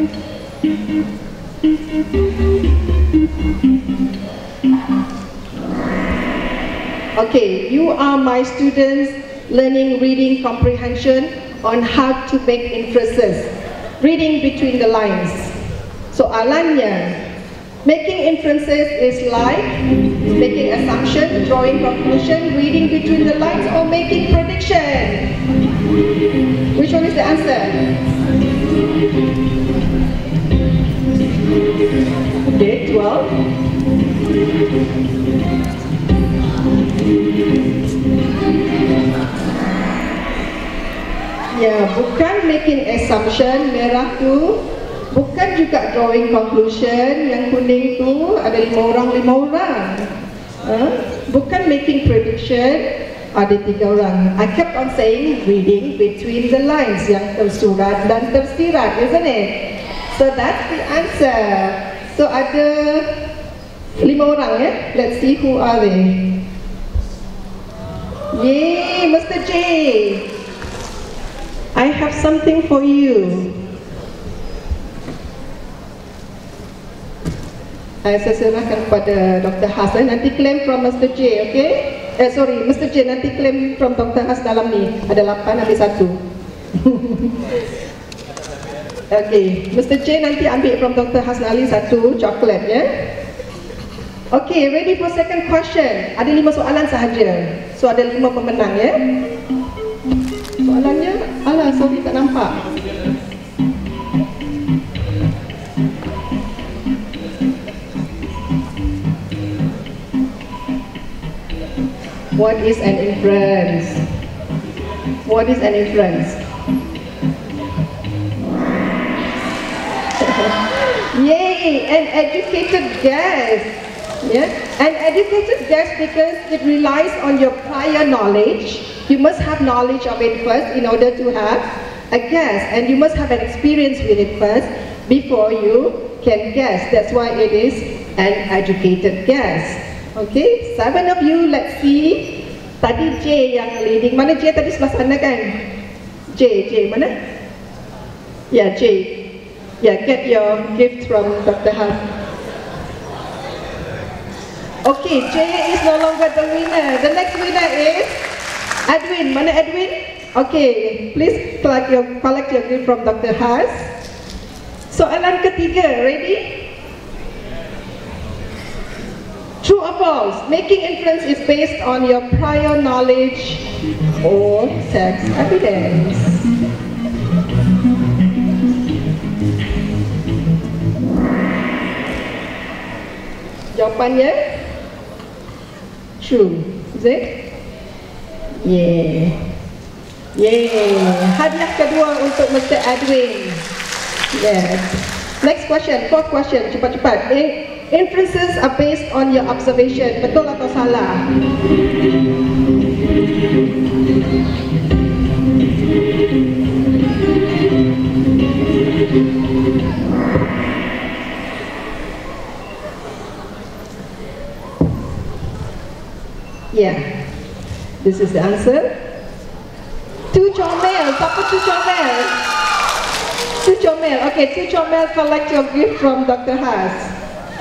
Okay, you are my students learning reading comprehension on how to make inferences, reading between the lines. Soalannya, making inferences is like making assumption, drawing conclusion, reading between the lines, or making prediction. Which one is the answer? Okay, 12. Ya, bukan making assumption, merah tu. Bukan juga drawing conclusion, yang kuning tu ada 5 orang. Bukan making prediction, ada 3 orang. I kept on saying reading between the lines, yang tersurat dan tersirat, isn't it? So that's the answer. So ada 5 orang ya. Let's see who are they. Yay, Mr. J. I have something for you. Saya serahkan kepada Dr. Has. Nanti claim from Mr. J, okay? Sorry, Mr. J nanti claim from Dr. Has dalam ni. Ada 8, habis 1. Okay, Mr. J nanti ambil from Dr. Has Nali 1 coklat ya. Okay, ready for second question. Ada 5 soalan sahaja. So ada 5 pemenang ya. Soalannya, sorry tak nampak. What is an inference? What is an inference? Yay, an educated guess. Yeah, an educated guess because it relies on your prior knowledge. You must have knowledge of it first in order to have a guess, and you must have an experience with it first before you can guess. That's why it is an educated guess. Okay, 7 of you, let's see. Tadi J yang leading. Mana J tadi sebelah sana kan? J mana? Yeah, J. Yeah, get your gift from Dr. Has. Okay, J is no longer the winner. The next winner is Edwin. Mana Edwin? Okay, please collect your gift from Dr. Has. Soalan ketiga, ready? True or false? Making inference is based on your prior knowledge or text evidence. Jawapannya true. Is it? Yeah. Yay. Hadiah kedua untuk Mr. Edwin. Yes. Next question, fourth question. Cepat-cepat. Inferences are based on your observation. Betul atau salah? Yeah. This is the answer. Tu Comel. Siapa Tu Comel? Tu Comel. Okay, Tu Comel, collect your gift from Dr. Has.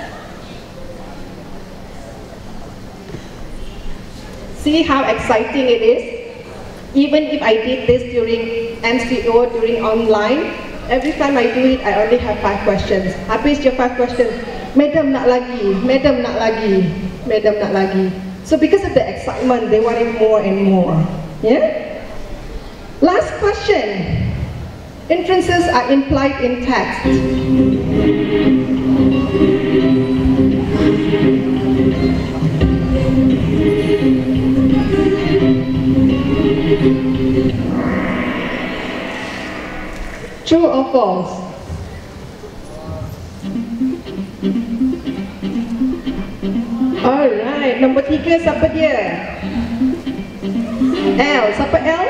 See how exciting it is? Even if I did this during MCO, during online, every time I do it, I only have 5 questions. Habis je 5 questions. Madam nak lagi, madam nak lagi, madam nak lagi. So because of the excitement, they wanted more and more. Yeah? Last question. Inferences are implied in text. True or false? Alright, nombor 3 siapa dia? L, siapa L?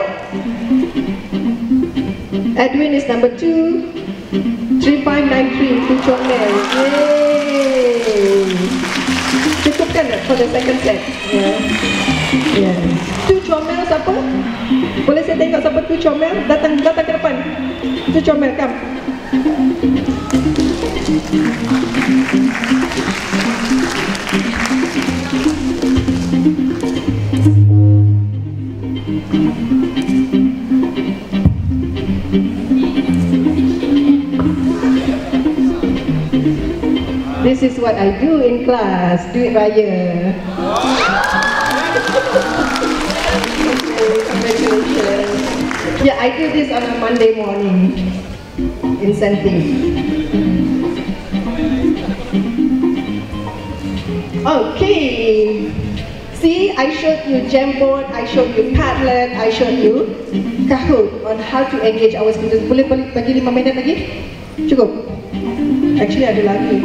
Edwin is number 2. 3593, Tu Chomel. Yay! Cukup kan for the second set? Yeah. Tu Chomel siapa? Boleh saya tengok siapa Tu Chomel? Datang ke depan. Tu Chomel, come. This is what I do in class. Duit raya. Congratulations. Yeah, I do this on a Monday morning. Incentive. Okay. See, I showed you Jamboard, I showed you Padlet, I showed you Kahoot on how to engage our students. Boleh bagi 5 minit lagi? Cukup? Actually ada lagi.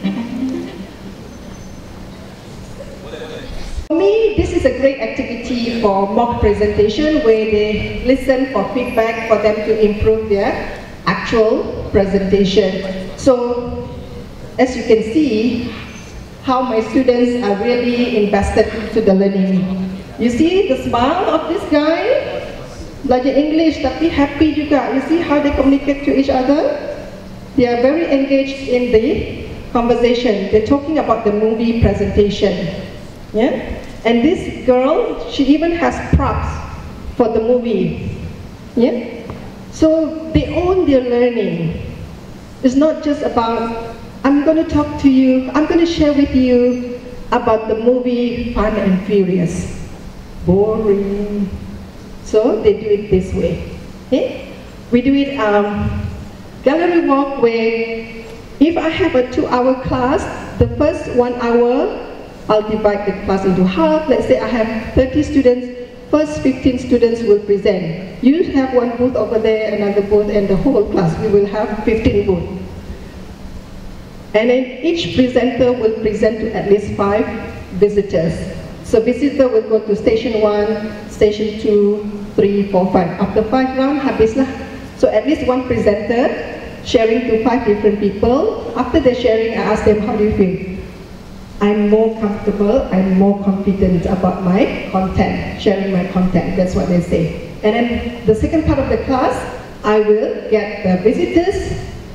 For me, this is a great activity for mock presentation where they listen for feedback for them to improve their actual presentation. So, as you can see, how my students are really invested into the learning. You see the smile of this guy? Belajar English tapi happy juga. You see how they communicate to each other? They are very engaged in the conversation. They're talking about the movie presentation. Yeah? And this girl, she even has props for the movie. Yeah? So they own their learning. It's not just about, I'm going to talk to you, I'm going to share with you about the movie Fun and Furious. Boring. So they do it this way. Okay? We do it gallery walk where if I have a 2-hour class, the first 1 hour, I'll divide the class into half. Let's say I have 30 students, first 15 students will present. You have one booth over there, another booth, and the whole class, we will have 15 booths. And then each presenter will present to at least 5 visitors. So visitor will go to station 1, station 2, 3, 4, 5. After 5 rounds, habislah. So at least one presenter sharing to 5 different people. After the sharing, I ask them, how do you feel? I'm more comfortable, I'm more confident about my content, sharing my content. That's what they say. And then the second part of the class, I will get the visitors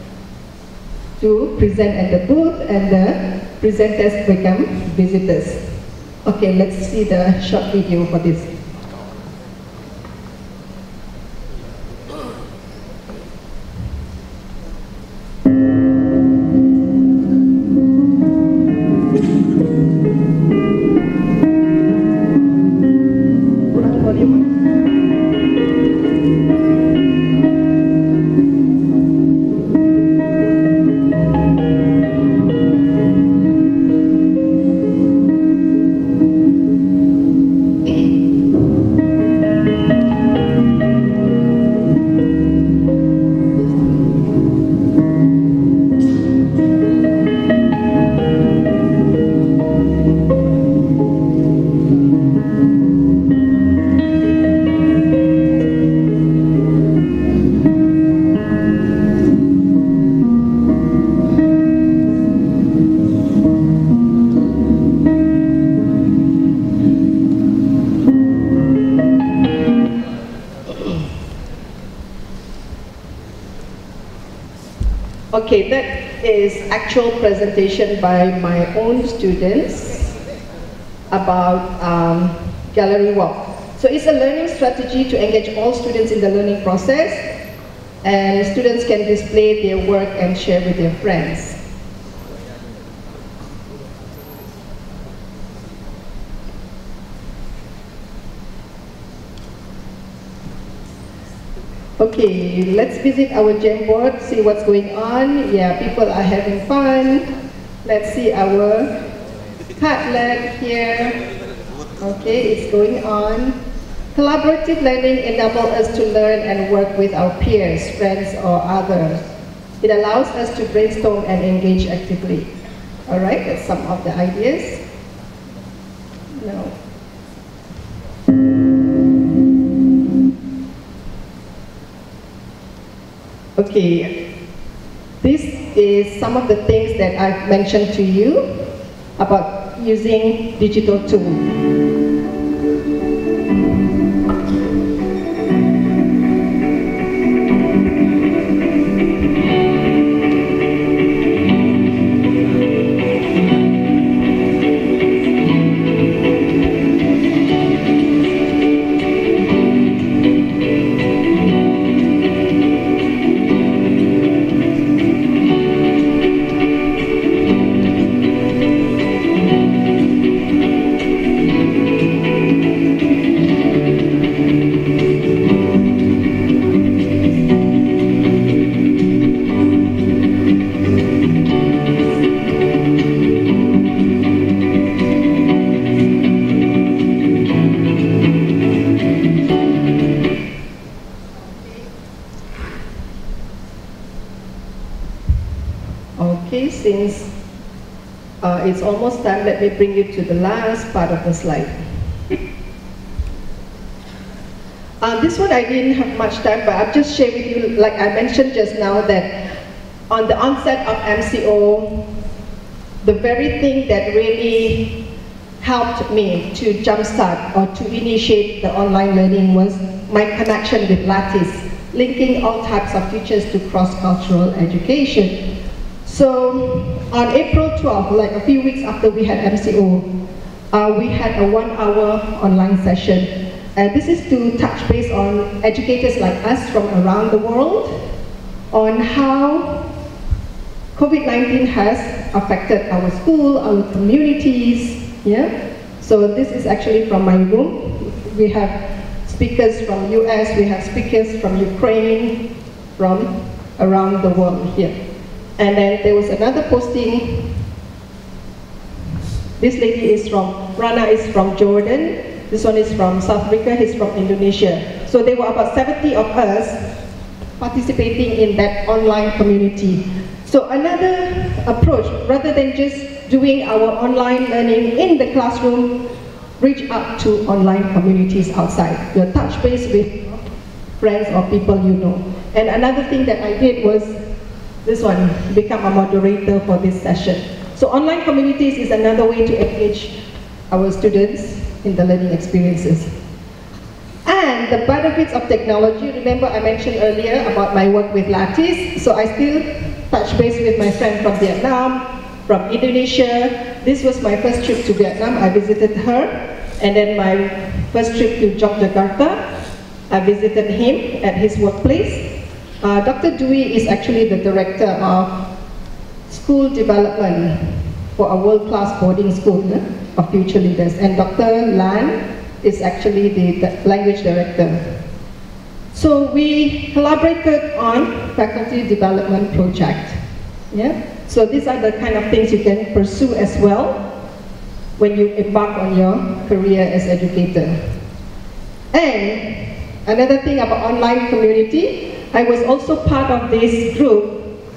to present at the booth and the presenters become visitors. Okay, let's see the short video for this. Okay, that is actual presentation by my own students about gallery walk. So it's a learning strategy to engage all students in the learning process, and students can display their work and share with their friends. Okay, let's visit our Jamboard, see what's going on. Yeah, people are having fun. Let's see our Padlet here. Okay, it's going on. Collaborative learning enables us to learn and work with our peers, friends, or others. It allows us to brainstorm and engage actively. All right, that's some of the ideas. Now, okay, this is some of the things that I've mentioned to you about using digital tools. Okay, since it's almost time, let me bring you to the last part of the slide. This one I didn't have much time, but I'll just share with you, like I mentioned just now, that on the onset of MCO, the very thing that really helped me to jumpstart or to initiate the online learning was my connection with Lattice, linking all types of teachers to cross-cultural education. So on April 12th, like a few weeks after we had MCO, we had a 1-hour online session. And this is to touch base on educators like us from around the world on how COVID-19 has affected our school, our communities. Yeah. So this is actually from my room. We have speakers from US, we have speakers from Ukraine, from around the world here. And then there was another posting. This lady is from, Rana is from Jordan. This one is from South Africa, he's from Indonesia. So there were about 70 of us participating in that online community. So another approach, rather than just doing our online learning in the classroom, reach out to online communities outside. You touch base with friends or people you know. And another thing that I did was this one, become a moderator for this session. So online communities is another way to engage our students in the learning experiences. And the benefits of technology, remember I mentioned earlier about my work with Lattice, so I still touch base with my friend from Vietnam, from Indonesia. This was my first trip to Vietnam, I visited her, and then my first trip to Yogyakarta, I visited him at his workplace. Dr. Dewey is actually the director of school development for a world-class boarding school of future leaders, and Dr. Lan is actually the language director. So we collaborated on faculty development project. Yeah? So these are the kind of things you can pursue as well when you embark on your career as educator. And another thing about online community, I was also part of this group.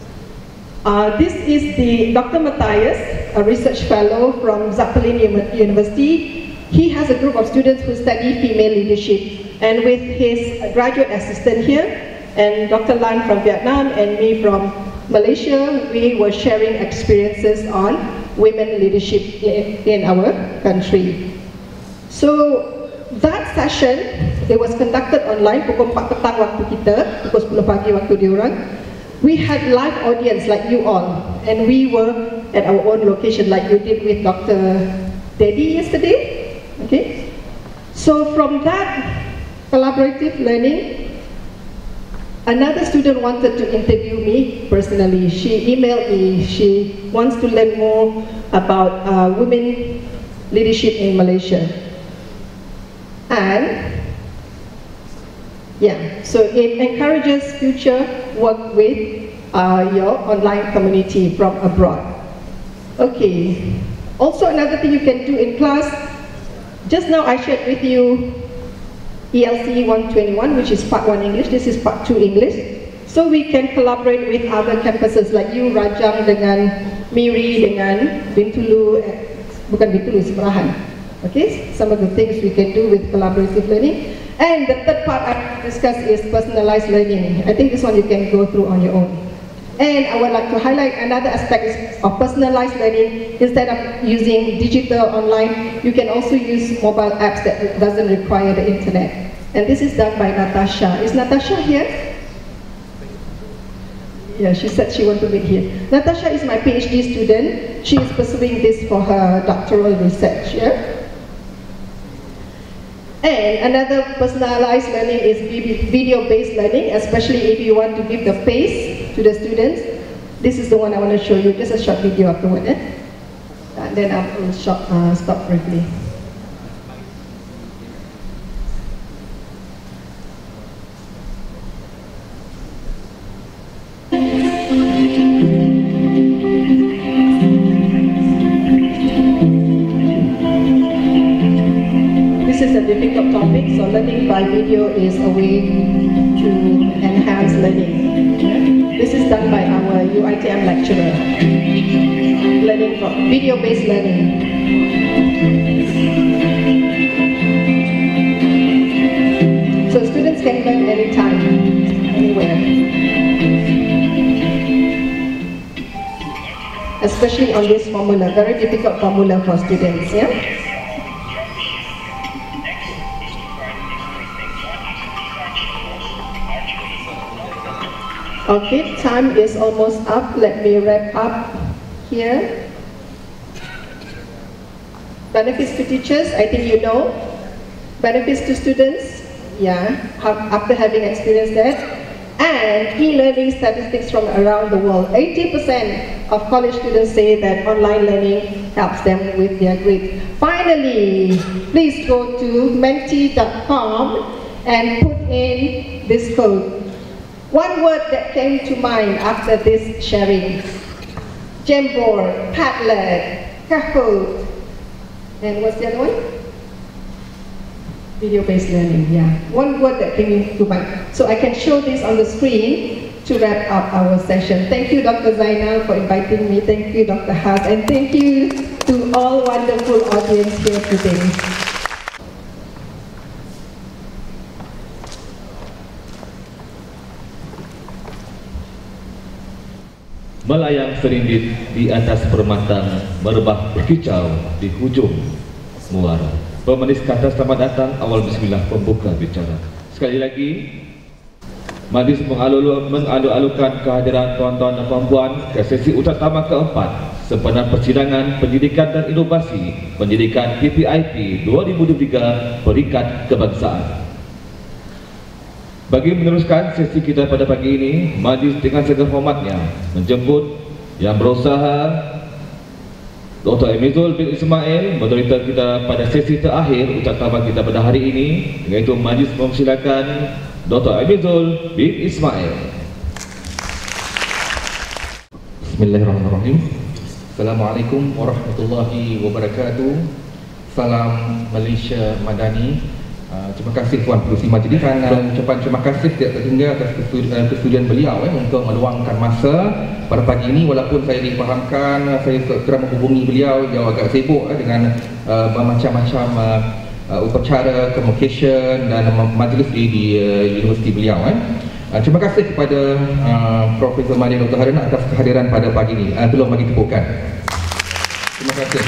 This is the Dr. Matthias, a research fellow from Zeppelin University. He has a group of students who study female leadership. And with his graduate assistant here, and Dr. Lan from Vietnam, and me from Malaysia, we were sharing experiences on women leadership in our country. So that session, it was conducted online, pukul 4 petang waktu kita, pukul 10 pagi waktu diorang. We had live audience like you all, and we were at our own location like you did with Dr. Dedi yesterday. Okay, so from that collaborative learning, another student wanted to interview me personally. She emailed me, she wants to learn more about women leadership in Malaysia. And Yeah, so it encourages future work with your online community from abroad. Okay, also another thing you can do in class, just now I shared with you ELC 121, which is part 1 English, this is part 2 English. So we can collaborate with other campuses like you, Rajang dengan Miri, dengan Bintulu, bukan Bintulu, Semerahan. Okay, some of the things we can do with collaborative learning. And the third part I discuss is personalized learning. I think this one you can go through on your own. And I would like to highlight another aspect of personalized learning. Instead of using digital online, you can also use mobile apps that doesn't require the internet. And this is done by Natasha. Is Natasha here? Yeah, she said she wants to meet here. Natasha is my PhD student. She is pursuing this for her doctoral research. Yeah? And another personalized learning is video-based learning, especially if you want to give the pace to the students. This is the one I want to show you. Just a short video afterward. And then I will stop briefly. This is a difficult topic, so learning by video is a way to enhance learning. This is done by our UITM lecturer. Learning from video-based learning. So students can learn anytime, anywhere. Especially on this formula, very difficult formula for students, yeah? Okay, time is almost up. Let me wrap up here. Benefits to teachers, I think you know. Benefits to students, yeah, after having experienced that. And e-learning statistics from around the world. 80% of college students say that online learning helps them with their grades. Finally, please go to menti.com and put in this code. One word that came to mind after this sharing: Jamboard, Padlet, Kahoot, and what's the other one? Video-based learning, yeah. One word that came to mind. So I can show this on the screen to wrap up our session. Thank you, Dr. Zainal, for inviting me. Thank you, Dr. Haas, and thank you to all wonderful audience here today. Melayang serindit di atas permata, merebah berkicau di hujung muara. Pemanis kata selamat datang, awal bismillah pembuka bicara. Sekali lagi, Majlis mengalu-alukan kehadiran tuan-tuan dan puan-puan ke sesi utama keempat sempena persidangan pendidikan dan inovasi pendidikan PPIP 2023 Peringkat Kebangsaan. Bagi meneruskan sesi kita pada pagi ini, Majlis dengan segala hormatnya menjemput yang berusaha Dr. Emizul bin Ismail, moderator kita pada sesi terakhir utama kita pada hari ini. Dengan itu Majlis mempersilakan Dr. Emizul bin Ismail. Bismillahirrahmanirrahim. Assalamualaikum warahmatullahi wabarakatuh. Salam Malaysia Madani. Terima kasih Tuan Pengerusi Majlis dan ucapan terima kasih tidak terhingga atas kesudian beliau untuk meluangkan masa pada pagi ini. Walaupun saya difahamkan saya segera menghubungi beliau, dia agak sibuk dengan macam-macam upacara, convocation dan majlis di universiti beliau. Terima kasih kepada Profesor Mahdi Dr. Harana atas kehadiran pada pagi ini. Tolong bagi tepukan. Terima kasih.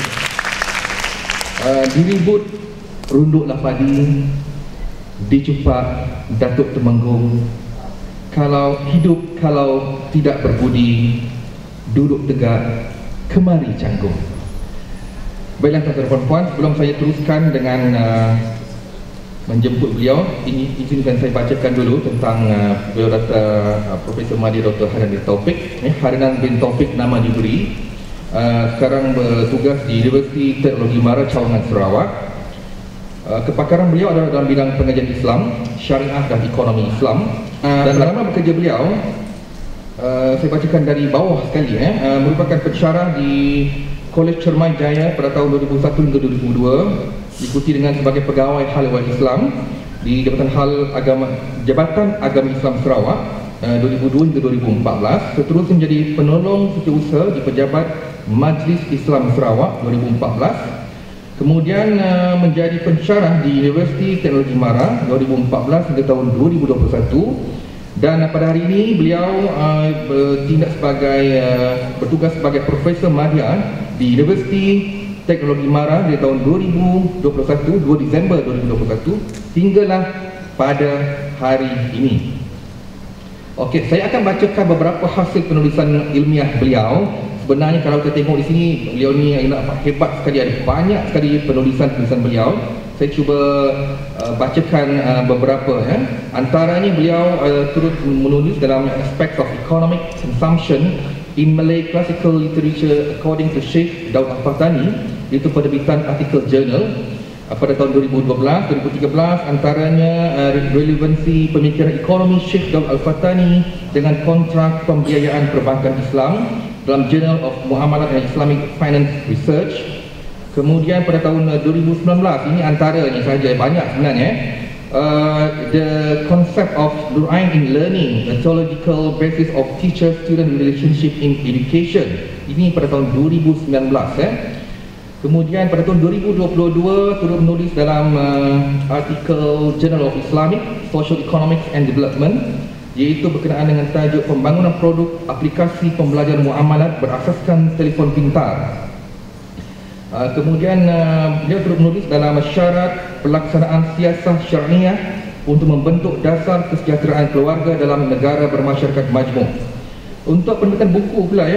Diribut runduklah padi, dicupak Datuk Temenggung. Kalau hidup, kalau tidak berbudi, duduk tegak, kemari canggung. Baiklah tuan-tuan dan puan, sebelum saya teruskan dengan menjemput beliau, izinkan saya bacakan dulu tentang beliau Profesor Mahdi Dr. Harana bin Taufik. Harana bin Taufik nama diberi, sekarang bertugas di Universiti Teknologi Mara Cawangan, Sarawak. Kepakaran beliau adalah dalam bidang pengajian Islam, syariah dan ekonomi Islam. Dan lama bekerja beliau, saya bacakan dari bawah sekali, merupakan pensyarah di Kolej Cermai Jaya pada tahun 2001 hingga 2002, diikuti dengan sebagai pegawai Hal Ehwal Islam di Jabatan Agama Islam Sarawak 2002 hingga 2014. Seterusnya menjadi penolong setiausaha di Pejabat Majlis Islam Sarawak 2014. Kemudian menjadi pensyarah di Universiti Teknologi Mara 2014 hingga tahun 2021. Dan pada hari ini beliau bertugas sebagai Profesor Madya di Universiti Teknologi Mara dari tahun 2021, 2 Disember 2021 hinggalah pada hari ini. Okey, saya akan bacakan beberapa hasil penulisan ilmiah beliau. Sebenarnya kalau kita tengok di sini, beliau ni hebat sekali, ada banyak sekali penulisan-penulisan beliau. Saya cuba bacakan beberapa. Antaranya beliau turut menulis dalam aspect of economic consumption in Malay classical literature according to Sheikh Daud Al-Fahtani, iaitu penerbitan artikel jurnal pada tahun 2012-2013. Antaranya relevansi pemikiran ekonomi Sheikh Daud Al-Fahtani dengan kontrak pembiayaan perbankan Islam dalam Journal of Muamalat and Islamic Finance Research. Kemudian pada tahun 2019, ini antaranya saja, banyak sebenarnya, the concept of Nurain in learning, a theological basis of teacher-student relationship in education. Ini pada tahun 2019. Kemudian pada tahun 2022 turut menulis dalam artikel Journal of Islamic Social Economics and Development, iaitu berkenaan dengan tajuk pembangunan produk aplikasi pembelajaran muamalat berasaskan telefon pintar. Kemudian beliau turut menulis dalam syarat pelaksanaan siasah syariah untuk membentuk dasar kesejahteraan keluarga dalam negara bermasyarakat majmuk. Untuk penerbitan buku pula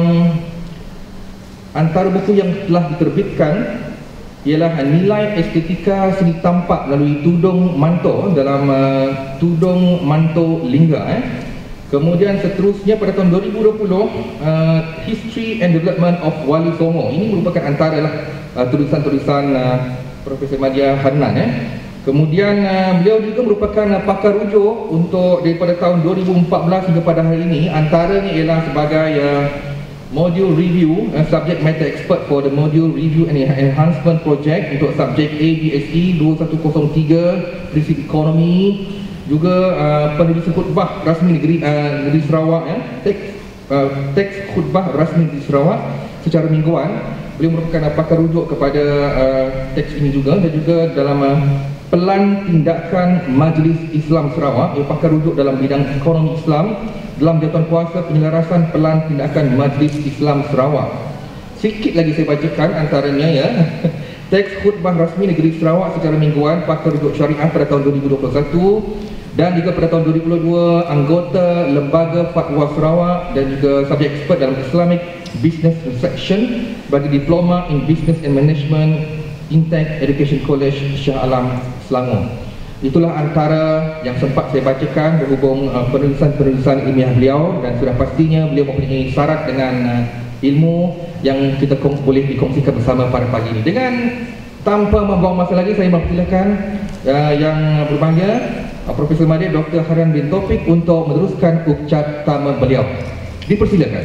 antara buku yang telah diterbitkan ialah Nilai Estetika Seni Tampak Melalui Tudung Manto dalam Tudung Manto Lingga. Kemudian seterusnya pada tahun 2020 History and Development of Wali Songo. Ini merupakan antara tulisan-tulisan Profesor Madya Hanan. Kemudian beliau juga merupakan pakar rujuk untuk daripada tahun 2014 hingga pada hari ini. Antaranya ialah sebagai module review, subject matter expert for the module review and enhancement project untuk subjek ABSE 2103 prinsip ekonomi. Juga penulis khutbah rasmi negeri Sarawak, teks khutbah rasmi negeri Sarawak secara mingguan. Beliau merupakan pakar rujuk kepada teks ini juga, dan juga dalam pelan tindakan Majlis Islam Sarawak, ia pakar rujuk dalam bidang ekonomi Islam dalam jawatan kuasa penyelarasan pelan tindakan Majlis Islam Sarawak. Sikit lagi saya bacakan antaranya, teks khutbah rasmi negeri Sarawak secara mingguan, pakar rujuk syariah pada tahun 2021, dan juga pada tahun 2022 anggota Lembaga Fatwa Sarawak dan juga subjek expert dalam Islamic Business Section bagi Diploma in Business and Management Intech Education College Shah Alam, Selangor. Itulah antara yang sempat saya bacakan berhubung penulisan-penulisan ilmiah beliau, dan sudah pastinya beliau mempunyai syarat dengan ilmu yang kita boleh dikongsikan bersama pada pagi ini. Dengan tanpa membuang masa lagi, saya mempersilakan yang berbahagia Profesor Madya Dr. Haryan bin Taufik untuk meneruskan ucapan beliau. Dipersilakan.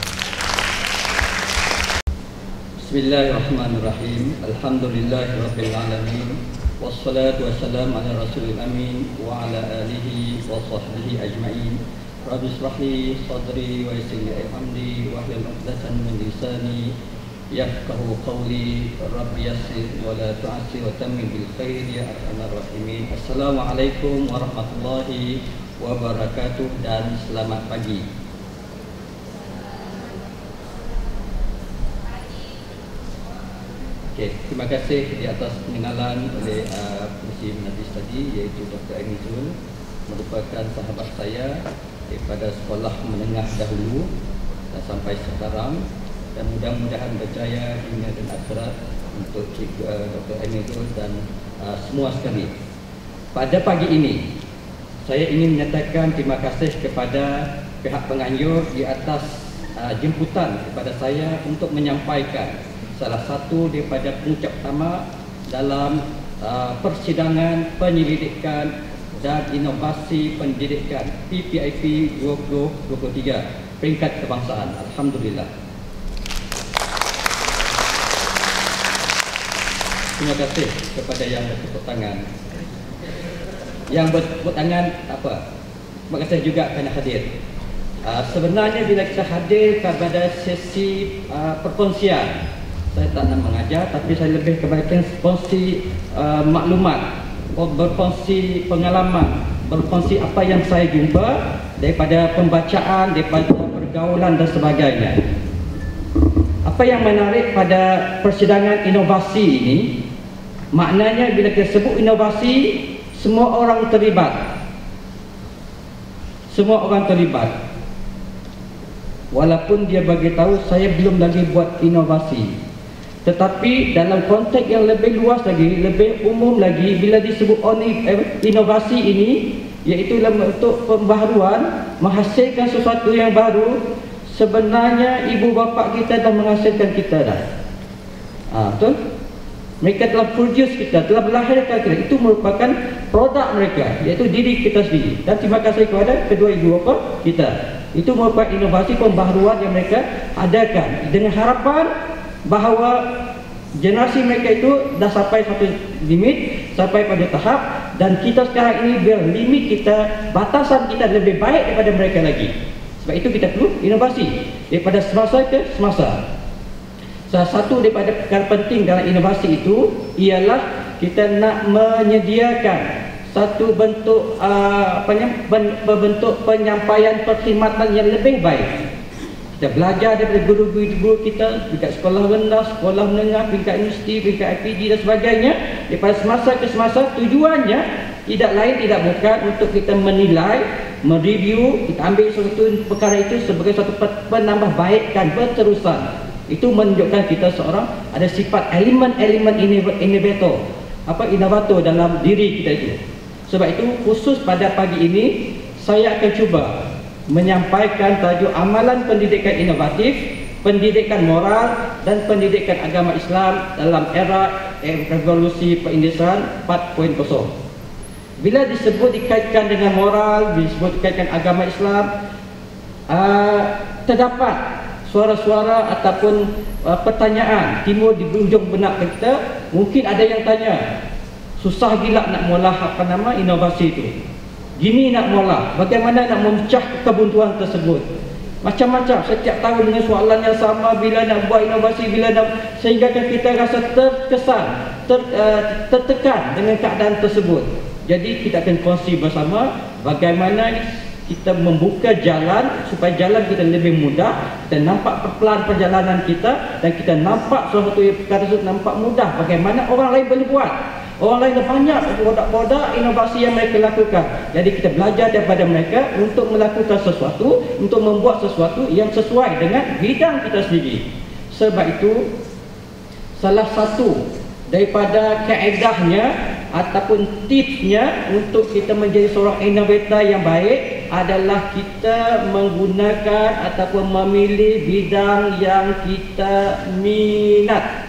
Bismillahirrahmanirrahim. Alhamdulillahirabbil alamin. Wassalatu wassalamu ala rasulil amin wa ala alihi wa sahbihi ajma'in. Rabbi shrah li sadri wa yassir li amri wahlul 'uqdatam min lisani yafqahu qawli. Rabbi yassir wa la tu'assir wa tammim bil khair ya arhamar rahimin. Assalamualaikum warahmatullahi wabarakatuh dan selamat pagi. Okey, terima kasih di atas pengenalan oleh Pengerusi Majlis tadi, iaitu Dr. Emizul, merupakan sahabat saya daripada sekolah menengah dahulu dan sampai sekarang, dan mudah-mudahan berjaya dunia dan akhirat untuk Dr. Emizul dan semua sekali. Pada pagi ini, saya ingin menyatakan terima kasih kepada pihak penganjur di atas jemputan kepada saya untuk menyampaikan salah satu daripada pengucap utama dalam Persidangan Penyelidikan dan Inovasi Pendidikan PPIP 2023 peringkat kebangsaan. Alhamdulillah. Terima kasih kepada yang bertepuk tangan. Yang bertepuk tangan apa? Terima kasih juga kerana hadir. Sebenarnya bila kita hadir kepada sesi perkongsian, saya tak nak mengajar, tapi saya lebih kepada kongsi maklumat, berkongsi pengalaman, berkongsi apa yang saya jumpa daripada pembacaan, daripada pergaulan dan sebagainya. Apa yang menarik pada persidangan inovasi ini, maknanya bila kita sebut inovasi, semua orang terlibat. Semua orang terlibat. Walaupun dia bagi tahu saya belum lagi buat inovasi, tetapi dalam konteks yang lebih luas lagi, lebih umum lagi, bila disebut inovasi ini, iaitu dalam bentuk pembaharuan, menghasilkan sesuatu yang baru, sebenarnya ibu bapa kita dah menghasilkan kita dah. Betul? Mereka telah produce kita, telah melahirkan kita. Itu merupakan produk mereka, iaitu diri kita sendiri. Dan terima kasih kepada kedua ibu bapa kita. Itu merupakan inovasi pembaharuan yang mereka adakan dengan harapan bahawa generasi mereka itu dah sampai satu limit, sampai pada tahap, dan kita sekarang ini biar limit kita, batasan kita lebih baik daripada mereka lagi. Sebab itu kita perlu inovasi daripada semasa ke semasa. Salah satu daripada perkara penting dalam inovasi itu ialah kita nak menyediakan satu bentuk bentuk penyampaian perkhidmatan yang lebih baik. Kita belajar daripada guru-guru kita dekat sekolah rendah, sekolah menengah, peringkat universiti, peringkat IPD dan sebagainya. Daripada semasa ke semasa, tujuannya tidak lain tidak bukan untuk kita menilai, mereview, kita ambil suatu perkara itu sebagai satu penambahbaikan berterusan. Itu menunjukkan kita seorang ada sifat elemen-elemen inovator dalam diri kita itu. Sebab itu khusus pada pagi ini saya akan cuba menyampaikan tajuk amalan pendidikan inovatif, pendidikan moral dan pendidikan agama Islam dalam era revolusi perindustrian 4.0. Bila disebut dikaitkan dengan moral, disebut dikaitkan agama Islam, terdapat suara-suara ataupun pertanyaan timbul di ujung benak kita. Mungkin ada yang tanya, susah gila nak mula inovasi itu. Gini nak mula, bagaimana nak memecah kebuntuan tersebut? Macam-macam, setiap tahun dengan soalan yang sama bila nak buat inovasi, bila nak, sehingga kita rasa terkesan, tertekan dengan keadaan tersebut. Jadi kita akan kongsi bersama bagaimana kita membuka jalan supaya jalan kita lebih mudah. Kita nampak perlahan perjalanan kita dan kita nampak sesuatu yang perkara tersebut nampak mudah. Bagaimana orang lain boleh buat. Orang lain dah banyak produk-produk inovasi yang mereka lakukan. Jadi kita belajar daripada mereka untuk melakukan sesuatu, untuk membuat sesuatu yang sesuai dengan bidang kita sendiri. Sebab itu salah satu daripada kaedahnya ataupun tipsnya untuk kita menjadi seorang inovator yang baik adalah kita menggunakan ataupun memilih bidang yang kita minat.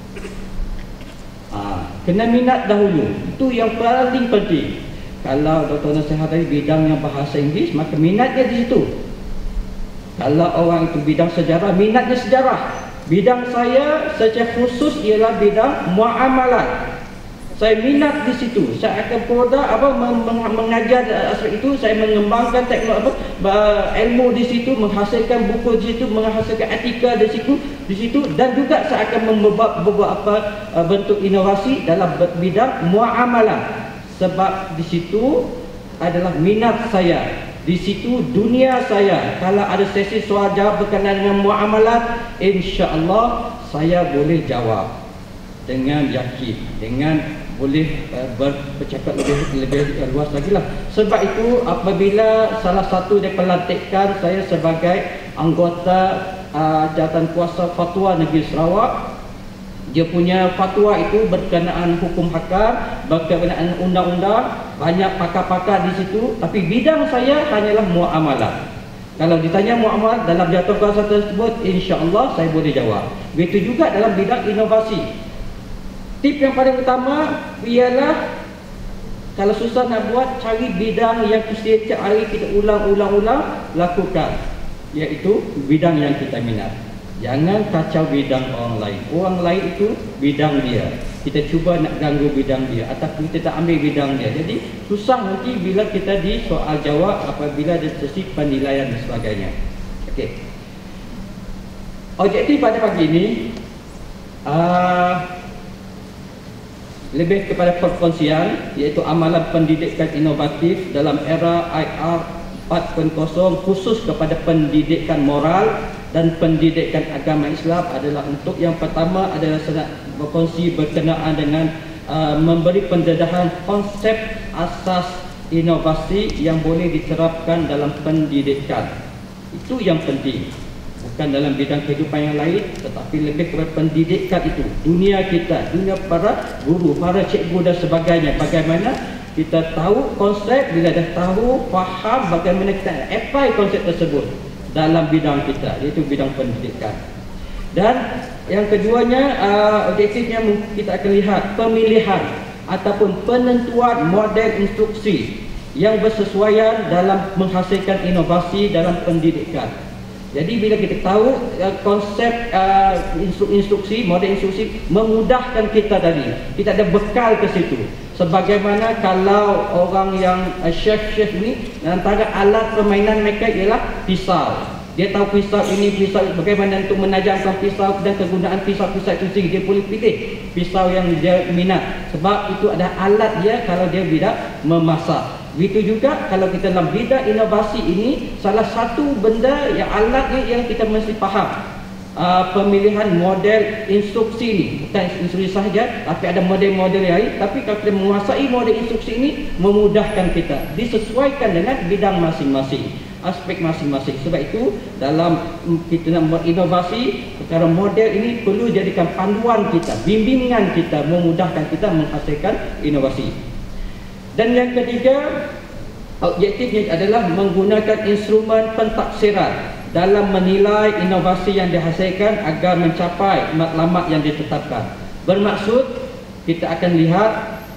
Kena minat dahulu. Itu yang paling penting. Kalau Dr. Nasihat tadi bidang yang bahasa Inggeris, maka minatnya di situ. Kalau orang itu bidang sejarah, minatnya sejarah. Bidang saya secara khusus ialah bidang muamalat. Saya minat di situ. Saya akan mengajar aspek itu. Saya mengembangkan teknologi ilmu di situ, menghasilkan buku di situ, menghasilkan etika di situ, dan juga saya akan membuat beberapa bentuk inovasi dalam bidang muamalat. Sebab di situ adalah minat saya. Di situ dunia saya. Kalau ada sesi soal jawab berkenaan dengan muamalat, insya-Allah saya boleh jawab dengan yakin, dengan boleh bercakap lebih luas lagi lah. Sebab itu apabila salah satu dia pelantikan saya sebagai anggota Jawatan Kuasa Fatwa Negeri Sarawak, dia punya fatwa itu berkenaan hukum hakam, berkenaan undang-undang, banyak pakar-pakar di situ, tapi bidang saya hanyalah muamalat. Kalau ditanya muamalat dalam jawatan kuasa tersebut, insya-Allah saya boleh jawab. Begitu juga dalam bidang inovasi. Tip yang paling utama ialah kalau susah nak buat, cari bidang yang setiap hari kita ulang-ulang lakukan, iaitu bidang yang kita minat. Jangan kacau bidang orang lain. Orang lain itu bidang dia, kita cuba nak ganggu bidang dia ataupun kita tak ambil bidang dia. Jadi susah nanti bila kita di soal jawab apabila ada sesi penilaian dan sebagainya. Okey. Objektif pada pagi ini lebih kepada perkongsian, iaitu amalan pendidikan inovatif dalam era IR 4.0 khusus kepada pendidikan moral dan pendidikan agama Islam. Adalah untuk yang pertama adalah senang berkongsi berkenaan dengan memberi pendedahan konsep asas inovasi yang boleh diterapkan dalam pendidikan. Itu yang penting, bukan dalam bidang kehidupan yang lain, tetapi lebih kepada pendidikan itu. Dunia kita, dunia para guru, para cikgu dan sebagainya. Bagaimana kita tahu konsep, bila dah tahu, faham bagaimana kita apply konsep tersebut dalam bidang kita, iaitu bidang pendidikan. Dan yang keduanya, objektifnya kita akan lihat pemilihan ataupun penentuan model instruksi yang bersesuaian dalam menghasilkan inovasi dalam pendidikan. Jadi bila kita tahu konsep instruksi, model instruksi memudahkan kita tadi, kita ada bekal ke situ. Sebagaimana kalau orang yang chef-chef ni, antara alat permainan mereka ialah pisau. Dia tahu pisau ini, pisau bagaimana untuk menajamkan pisau dan kegunaan pisau-pisau itu sendiri. Dia boleh pilih pisau yang dia minat, sebab itu ada alat dia kalau dia tidak memasak. Begitu juga kalau kita dalam bidang inovasi ini, salah satu benda yang alatnya yang kita mesti faham, pemilihan model instruksi ini. Bukan instruksi sahaja, tapi ada model-model lain. Tapi kalau kita menguasai model instruksi ini, memudahkan kita, disesuaikan dengan bidang masing-masing, aspek masing-masing. Sebab itu dalam kita nak berinovasi, secara model ini perlu jadikan panduan kita, bimbingan kita, memudahkan kita menghasilkan inovasi. Dan yang ketiga, objektifnya adalah menggunakan instrumen pentafsiran dalam menilai inovasi yang dihasilkan agar mencapai matlamat yang ditetapkan. Bermaksud kita akan lihat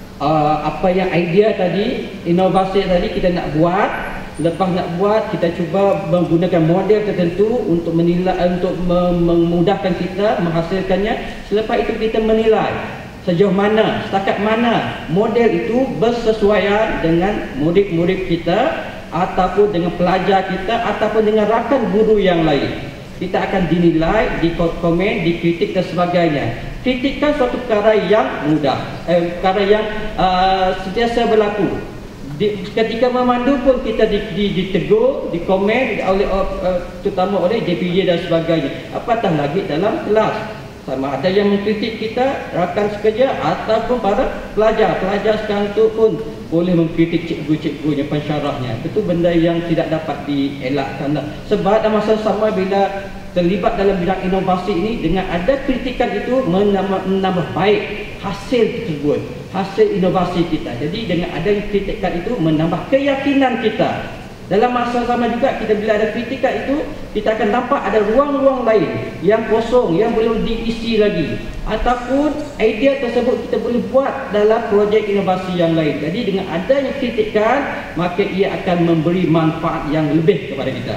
apa yang idea tadi, inovasi tadi kita nak buat. Lepas nak buat, kita cuba menggunakan model tertentu untuk menilai, untuk memudahkan kita menghasilkannya. Selepas itu kita menilai sejauh mana, setakat mana model itu bersesuaian dengan murid-murid kita ataupun dengan pelajar kita ataupun dengan rakan guru yang lain. Kita akan dinilai, dikomen, dikritik dan sebagainya. Kritikkan suatu perkara yang mudah, perkara yang sentiasa berlaku. Ketika memandu pun kita ditegur, dikomen oleh terutama oleh JPJ dan sebagainya. Apatah lagi dalam kelas. Sama ada yang mengkritik kita, rakan sekerja ataupun para pelajar. Pelajar sekarang itu pun boleh mengkritik cikgu-cikgunya, pensyarahnya. Itu benda yang tidak dapat dielakkan. Sebab dalam masa sama bila terlibat dalam bidang inovasi ini, dengan ada kritikan itu menambah baik hasil tersebut, hasil inovasi kita. Jadi dengan ada kritikan itu menambah keyakinan kita. Dalam masa sama juga, kita bila ada kritikan itu, kita akan nampak ada ruang-ruang lain yang kosong, yang belum diisi lagi, ataupun idea tersebut kita boleh buat dalam projek inovasi yang lain. Jadi dengan adanya kritikan, maka ia akan memberi manfaat yang lebih kepada kita.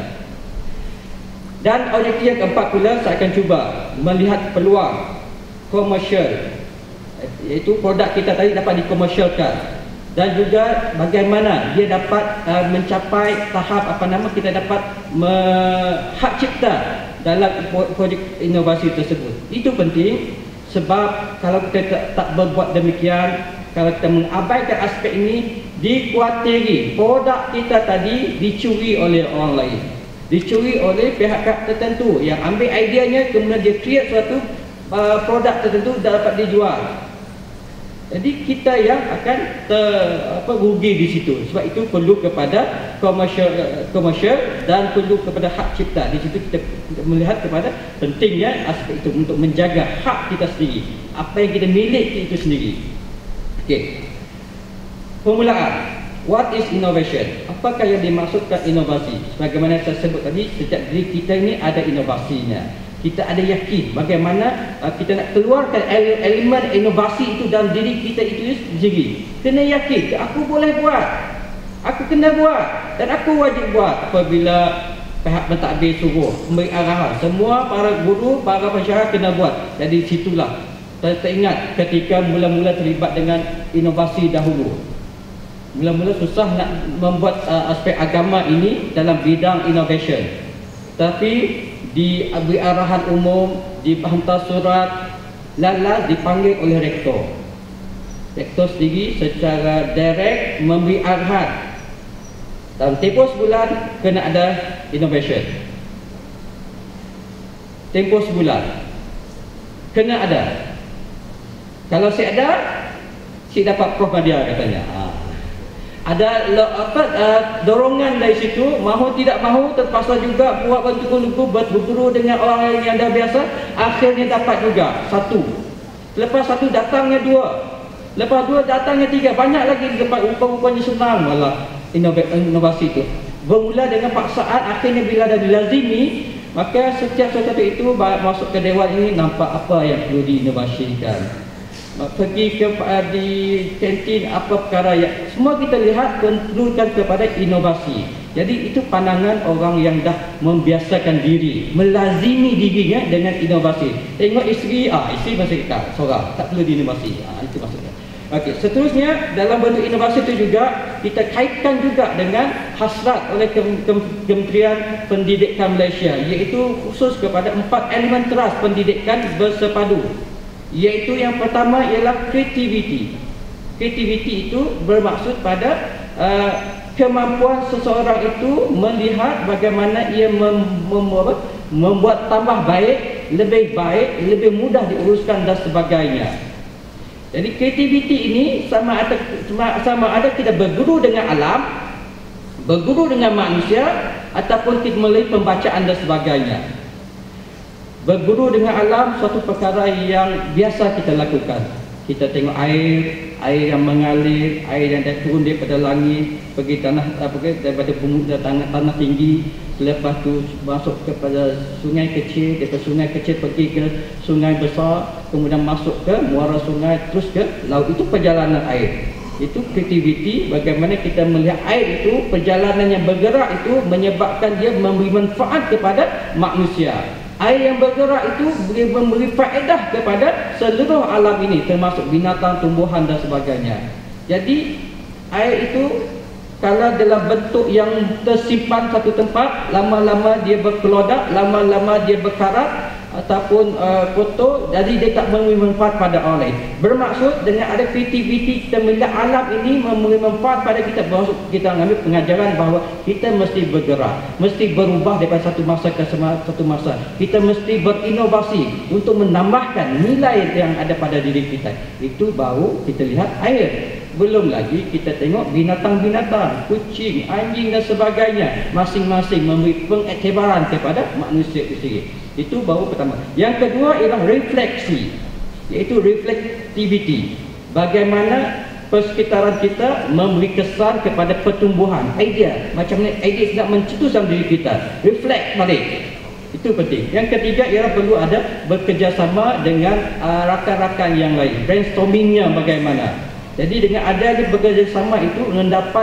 Dan objektif yang keempat pula, saya akan cuba melihat peluang komersial, iaitu produk kita tadi dapat dikomersialkan. Dan juga bagaimana dia dapat mencapai tahap kita dapat hak cipta dalam projek inovasi tersebut. Itu penting, sebab kalau kita tak berbuat demikian, kalau kita mengabaikan aspek ini, dikuatiri produk kita tadi dicuri oleh orang lain, dicuri oleh pihak-pihak tertentu yang ambil ideanya, kemudian dia create suatu produk tertentu dapat dijual. Jadi kita yang akan rugi di situ. Sebab itu perlu kepada komersial dan perlu kepada hak cipta. Di situ kita melihat kepada pentingnya aspek itu untuk menjaga hak kita sendiri, apa yang kita miliki itu sendiri. Okey. Permulaan. What is innovation? Apakah yang dimaksudkan inovasi? Sebagaimana saya sebut tadi, setiap diri kita ini ada inovasinya. kita ada yakin bagaimana kita nak keluarkan elemen inovasi itu dalam diri kita itu sendiri. Kena yakin, aku boleh buat, aku kena buat dan aku wajib buat. Apabila pihak pentadbir suruh memberi arahan, semua para guru, para pensyarah kena buat. Jadi situlah teringat ketika mula-mula terlibat dengan inovasi dahulu. Mula-mula susah nak membuat aspek agama ini dalam bidang innovation, tapi diberi arahan umum, dihantar surat, lalas dipanggil oleh rektor. Rektor sendiri secara direct memberi arahan dalam tempoh sebulan kena ada innovation. Tempoh sebulan kena ada. Kalau saya ada, saya dapat Prof Nadia katanya. Ada dorongan dari situ, mahu tidak mahu terpaksa juga buat bentuk-bentuk berguru dengan orang yang dah biasa. Akhirnya dapat juga satu, lepas satu datangnya dua, lepas dua datangnya tiga, banyak lagi dapat. Rupa-rupanya senang malah inovasi itu. Bermula dengan paksaan, akhirnya bila dah dilazimi, maka setiap sesuatu itu masuk ke dewan ini nampak apa yang perlu diinovasikan. Pergi ke di kantin apa perkara yang semua kita lihat perlukan kepada inovasi. Jadi itu pandangan orang yang dah membiasakan diri, melazimi dirinya dengan inovasi. Tengok isteri, isteri masih seorang, tak perlu diinovasi. Itu maksudnya. Okey, seterusnya dalam bentuk inovasi itu juga kita kaitkan juga dengan hasrat oleh Kementerian Pendidikan Malaysia, iaitu khusus kepada 4 elemen teras pendidikan bersepadu. Iaitu yang pertama ialah creativity. Creativity itu bermaksud pada kemampuan seseorang itu melihat bagaimana ia membuat tambah baik, lebih mudah diuruskan dan sebagainya. Jadi creativity ini sama ada kita berguru dengan alam, berguru dengan manusia, ataupun kita melalui pembacaan dan sebagainya. Berguru dengan alam suatu perkara yang biasa kita lakukan. Kita tengok air yang mengalir, air yang turun daripada langit, pergi daripada tanah tinggi, selepas tu masuk kepada sungai kecil, daripada sungai kecil pergi ke sungai besar, kemudian masuk ke muara sungai, terus ke laut. Itu perjalanan air. Itu creativity, bagaimana kita melihat air itu, perjalanan yang bergerak itu menyebabkan dia memberi manfaat kepada manusia. Air yang bergerak itu boleh memberi faedah kepada seluruh alam ini, termasuk binatang, tumbuhan dan sebagainya. Jadi air itu kalau dalam bentuk yang tersimpan satu tempat, lama-lama dia berkelodak, lama-lama dia berkarat ataupun kotor, jadi dia tak memberi manfaat pada orang lain. Bermaksud dengan ada creativity kita melihat alam ini memberi manfaat pada kita. Bermaksud kita mengambil pengajaran bahawa kita mesti bergerak, mesti berubah daripada satu masa ke satu masa. Kita mesti berinovasi untuk menambahkan nilai yang ada pada diri kita. Itu baru kita lihat air. Belum lagi kita tengok binatang-binatang, kucing, anjing dan sebagainya, masing-masing memberi pengiktibaran kepada manusia itu sendiri. Itu baru pertama. Yang kedua ialah refleksi, iaitu reflectivity. Bagaimana persekitaran kita memberi kesan kepada pertumbuhan idea, macam mana idea sedang mencetus dalam diri kita, reflect balik. Itu penting. Yang ketiga ialah perlu ada bekerjasama dengan rakan-rakan yang lain, brainstormingnya bagaimana. Jadi dengan adanya bekerjasama itu mendapat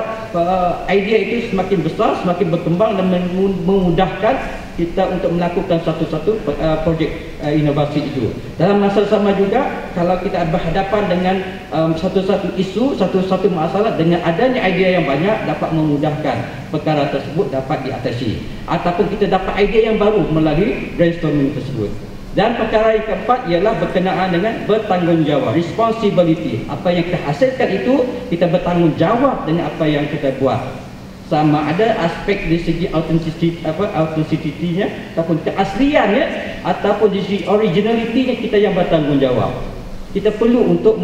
idea itu semakin besar, semakin berkembang dan memudahkan kita untuk melakukan satu-satu projek inovasi itu. Dalam masa sama juga, kalau kita berhadapan dengan satu-satu isu, satu-satu masalah, dengan adanya idea yang banyak dapat memudahkan perkara tersebut dapat diatasi. Ataupun kita dapat idea yang baru melalui brainstorming tersebut. Dan perkara yang keempat ialah berkenaan dengan bertanggungjawab, responsibility. Apa yang kita hasilkan itu, kita bertanggungjawab dengan apa yang kita buat. Sama ada aspek di segi authenticity-nya ataupun keasliannya, ataupun di segi originality-nya kita yang bertanggungjawab. Kita perlu untuk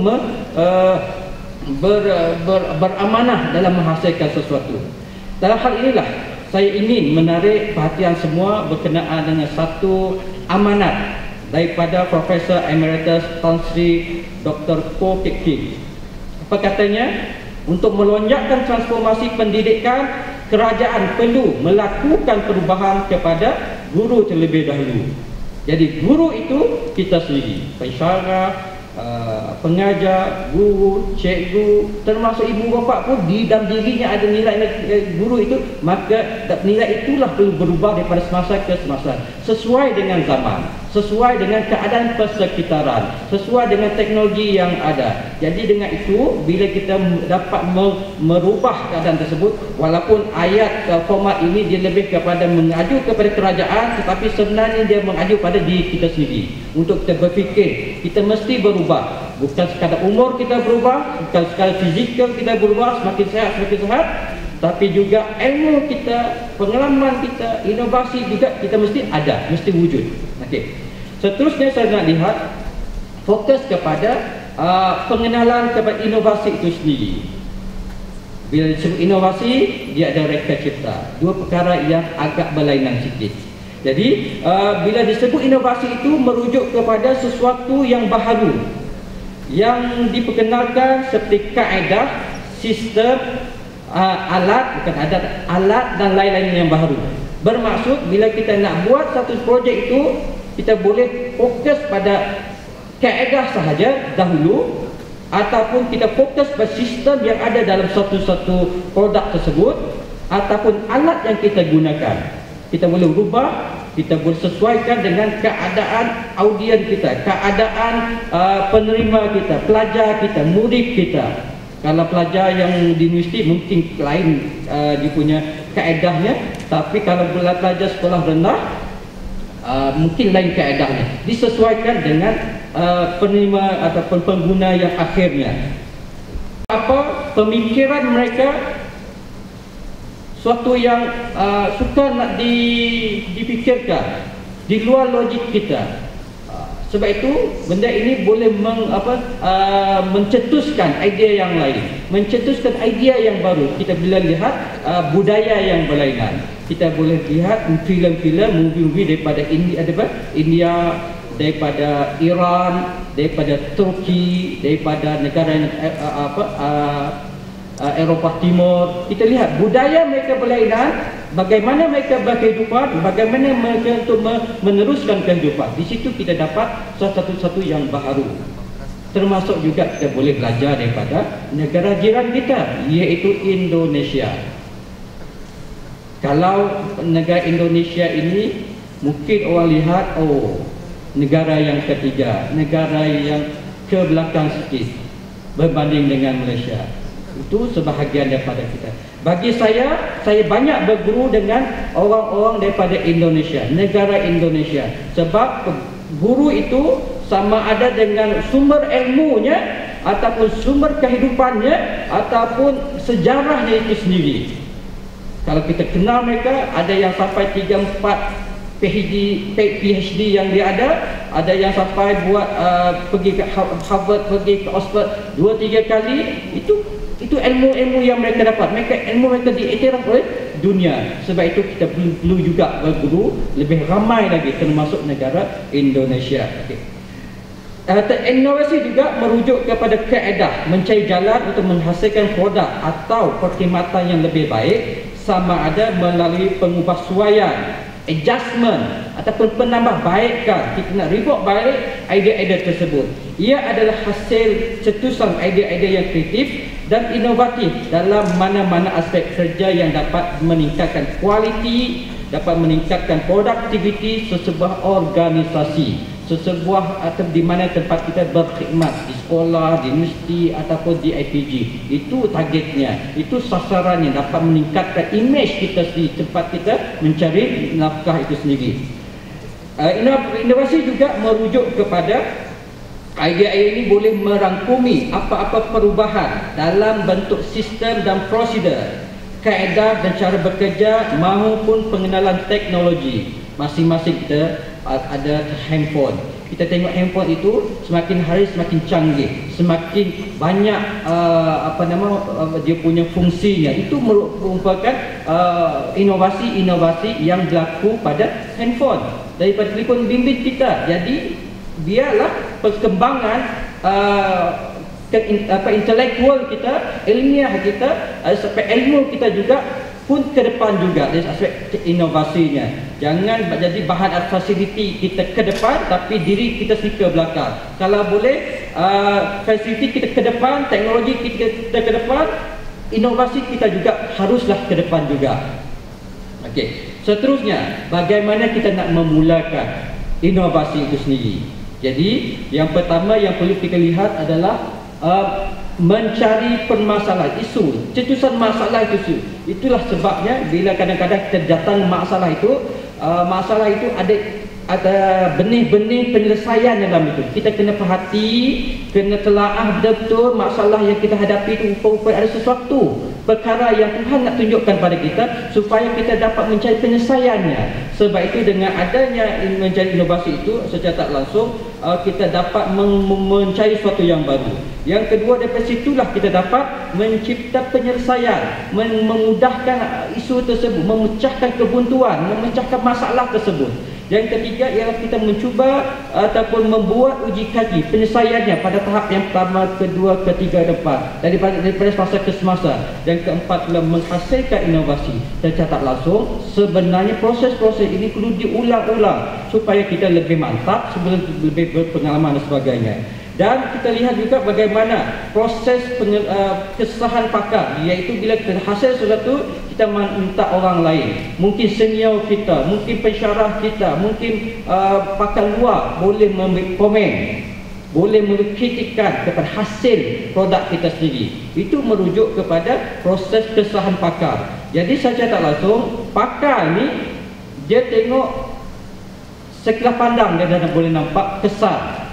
beramanah dalam menghasilkan sesuatu. Dalam hal inilah saya ingin menarik perhatian semua berkenaan dengan satu amanat daripada Profesor Emeritus Tan Sri Dr. Ko Kek Kin. Apa katanya? Untuk melonjakkan transformasi pendidikan, kerajaan perlu melakukan perubahan kepada guru terlebih dahulu. Jadi guru itu kita sendiri, pensyarah, pengajar, guru, cikgu, termasuk ibu bapa pun di dalam dirinya ada nilai guru itu, maka nilai itulah perlu berubah daripada semasa ke semasa sesuai dengan zaman, sesuai dengan keadaan persekitaran, sesuai dengan teknologi yang ada. Jadi dengan itu, bila kita dapat merubah keadaan tersebut, walaupun ayat format ini dia lebih kepada mengacu kepada kerajaan, tetapi sebenarnya dia mengacu pada diri kita sendiri. Untuk kita berfikir, kita mesti berubah. Bukan sekadar umur kita berubah, bukan sekadar fizikal kita berubah, semakin sehat, tapi juga ilmu kita, pengalaman kita, inovasi juga kita mesti ada, mesti wujud. Okey. Seterusnya saya nak lihat fokus kepada pengenalan kepada inovasi itu sendiri. Bila disebut inovasi, dia ada reka cipta. Dua perkara yang agak berlainan sikit. Jadi bila disebut inovasi itu merujuk kepada sesuatu yang baharu, yang diperkenalkan seperti kaedah, sistem, alat, bukan alat dan lain-lain yang baru. Bermaksud bila kita nak buat satu projek itu, kita boleh fokus pada kaedah sahaja dahulu, ataupun kita fokus pada sistem yang ada dalam satu-satu produk tersebut, ataupun alat yang kita gunakan. Kita boleh ubah, kita boleh sesuaikan dengan keadaan audien kita, keadaan penerima kita, pelajar kita, murid kita. Kalau pelajar yang di universiti mungkin lain dia punya kaedahnya, tapi kalau pelajar sekolah rendah mungkin lain kaedahnya. Disesuaikan dengan penerima ataupun pengguna yang akhirnya. Apa pemikiran mereka, suatu yang suka nak dipikirkan di luar logik kita. Sebab itu benda ini boleh mencetuskan idea yang lain, mencetuskan idea yang baru. Kita bila lihat budaya yang berlainan, kita boleh lihat filem-filem, movie-movie daripada India, daripada Iran, daripada Turki, daripada negara Eropah Timur. Kita lihat budaya mereka berlainan, bagaimana mereka berkehidupan, bagaimana mereka untuk meneruskan kehidupan. Di situ kita dapat satu-satu yang baharu. Termasuk juga kita boleh belajar daripada negara jiran kita, iaitu Indonesia. Kalau negara Indonesia ini mungkin orang lihat, oh, negara yang ketiga, negara yang ke belakang sikit berbanding dengan Malaysia. Itu sebahagian daripada kita. Bagi saya banyak berguru dengan orang-orang daripada Indonesia, negara Indonesia. Sebab guru itu sama ada dengan sumber ilmunya, ataupun sumber kehidupannya, ataupun sejarahnya itu sendiri. Kalau kita kenal mereka, ada yang sampai 3-4 PhD yang dia ada yang sampai buat pergi ke Harvard, pergi ke Oxford 2-3 kali. Itu ilmu-ilmu yang mereka dapat. Ilmu mereka diiktiraf oleh dunia. Sebab itu kita perlu juga berguru lebih ramai lagi, termasuk negara Indonesia. Okay. Inovasi juga merujuk kepada kaedah, mencari jalan untuk menghasilkan produk atau perkhidmatan yang lebih baik, sama ada melalui pengubahsuaian, adjustment, ataupun penambahbaikan. Kita nak revert balik idea-idea tersebut. Ia adalah hasil cetusan idea-idea yang kreatif dan inovatif dalam mana-mana aspek kerja yang dapat meningkatkan kualiti, dapat meningkatkan produktiviti sesebuah organisasi, sesebuah atau di mana tempat kita berkhidmat, di sekolah, di universiti ataupun di IPG. Itu targetnya, itu sasarannya, dapat meningkatkan imej kita di tempat kita mencari nafkah itu sendiri. Inovasi juga merujuk kepada idea ini boleh merangkumi apa-apa perubahan dalam bentuk sistem dan prosedur, kaedah dan cara bekerja maupun pengenalan teknologi. Masing-masing kita ada handphone. Kita tengok handphone itu semakin hari semakin canggih, semakin banyak dia punya fungsinya. Itu merupakan inovasi-inovasi yang berlaku pada handphone daripada telefon bimbit kita. Jadi biarlah perkembangan intelektual kita, ilmiah kita, aspek ilmu kita juga pun ke depan juga dari aspek inovasinya. Jangan jadi bahan fasiliti kita ke depan tapi diri kita sendiri ke belakang. Kalau boleh fasiliti kita ke depan, teknologi kita ke depan, inovasi kita juga haruslah ke depan juga. Okey, seterusnya bagaimana kita nak memulakan inovasi itu sendiri. Jadi yang pertama yang perlu kita lihat adalah mencari permasalahan, isu, cetusan masalah itu. Itulah sebabnya bila kadang-kadang kita datang masalah itu ada benih-benih penyelesaian dalam itu. Kita kena perhati, kena telaah betul-betul masalah yang kita hadapi itu rupa-rupa ada sesuatu perkara yang Tuhan nak tunjukkan pada kita supaya kita dapat mencari penyelesaiannya. Sebab itu dengan adanya mencari inovasi itu secara tak langsung kita dapat mencari sesuatu yang baru. Yang kedua, daripada situlah kita dapat mencipta penyelesaian, memudahkan isu tersebut, memecahkan kebuntuan, memecahkan masalah tersebut. Yang ketiga ialah kita mencuba ataupun membuat uji kaji penyelesaiannya pada tahap yang pertama, kedua, ketiga, keempat, daripada semasa ke semasa. Dan keempat adalah menghasilkan inovasi. Secara tak langsung sebenarnya proses-proses ini perlu diulang-ulang supaya kita lebih mantap, sebelum lebih berpengalaman dan sebagainya. Dan kita lihat juga bagaimana proses kesahan pakar, iaitu bila kita hasil sesuatu kita minta orang lain, mungkin senior kita, mungkin pensyarah kita, mungkin pakar luar boleh memberi komen, boleh memberi kritikan kepada hasil produk kita sendiri. Itu merujuk kepada proses kesahan pakar. Jadi secara tak langsung pakar ni dia tengok sekilas pandang, dia dah boleh nampak kesan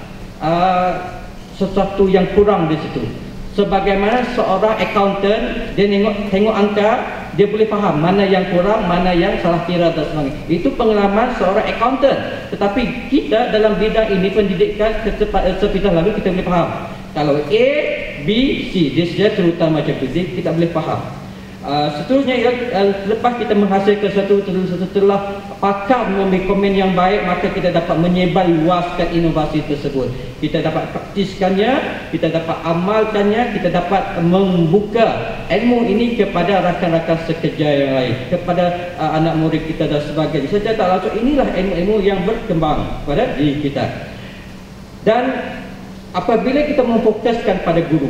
sesuatu yang kurang di situ. Sebagaimana seorang accountant, dia tengok angka, dia boleh faham mana yang kurang, mana yang salah kira dan sebagainya. Itu pengalaman seorang accountant. Tetapi kita dalam bidang ini pendidikan sepintas lalu kita boleh faham. Kalau A, B, C, dia sejarah terutama macam itu, kita boleh faham. Seterusnya lepas kita menghasilkan setelah pakar memberi komen yang baik, maka kita dapat menyebar luaskan inovasi tersebut. Kita dapat praktiskannya, kita dapat amalkannya, kita dapat membuka ilmu ini kepada rakan-rakan sekerja yang lain, kepada anak murid kita dan sebagainya. Secara tak langsung inilah ilmu-ilmu yang berkembang pada diri kita. Dan apabila kita memfokuskan pada guru,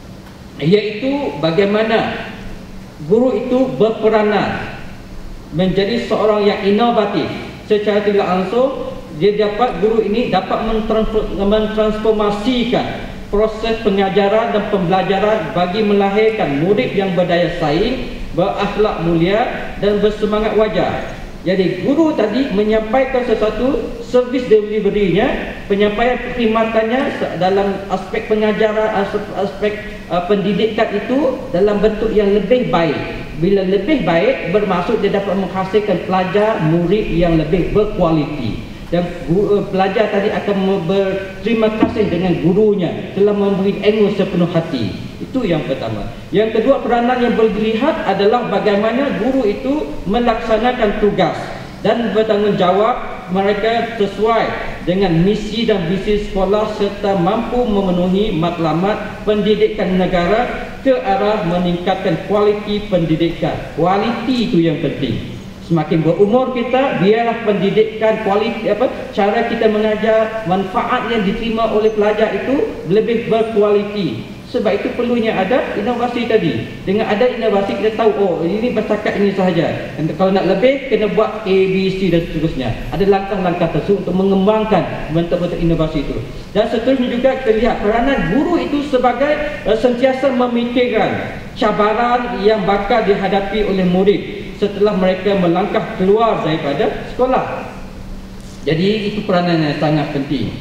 iaitu bagaimana guru itu berperanan menjadi seorang yang inovatif. Secara tidak langsung guru ini dapat mentransformasikan proses pengajaran dan pembelajaran bagi melahirkan murid yang berdaya saing, berakhlak mulia dan bersemangat wajar. Jadi guru tadi menyampaikan sesuatu, servis delivery-nya, penyampaian perkhidmatannya dalam aspek pengajaran, aspek pendidikan itu dalam bentuk yang lebih baik. Bila lebih baik bermaksud dia dapat menghasilkan pelajar murid yang lebih berkualiti. Dan pelajar tadi akan berterima kasih dengan gurunya telah memberi ilmu sepenuh hati. Itu yang pertama. Yang kedua, peranan yang boleh dilihat adalah bagaimana guru itu melaksanakan tugas dan bertanggungjawab mereka sesuai dengan misi dan visi sekolah serta mampu memenuhi matlamat pendidikan negara ke arah meningkatkan kualiti pendidikan. Kualiti itu yang penting. Semakin berumur kita, biarlah pendidikan kualiti cara kita mengajar, manfaat yang diterima oleh pelajar itu lebih berkualiti. Sebab itu perlunya ada inovasi tadi. Dengan ada inovasi kita tahu, oh ini bercakap ini sahaja. Dan kalau nak lebih, kena buat A, B, C dan seterusnya. Ada langkah-langkah tersebut untuk mengembangkan bentuk-bentuk inovasi itu. Dan seterusnya juga kita lihat peranan guru itu sebagai sentiasa memikirkan cabaran yang bakal dihadapi oleh murid setelah mereka melangkah keluar daripada sekolah. Jadi itu peranan yang sangat penting.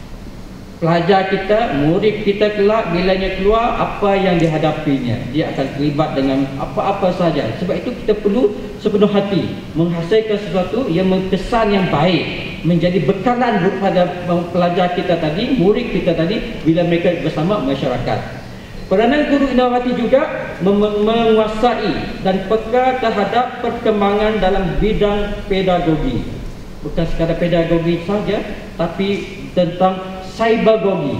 Pelajar kita, murid kita kelak bilanya keluar, apa yang dihadapinya, dia akan terlibat dengan apa-apa saja. Sebab itu kita perlu sepenuh hati menghasilkan sesuatu yang berkesan yang baik, menjadi bekalan kepada pelajar kita tadi, murid kita tadi bila mereka bersama masyarakat. Peranan guru inovatif juga menguasai dan peka terhadap perkembangan dalam bidang pedagogi. Bukan sekadar pedagogi saja, tapi tentang cybergogi.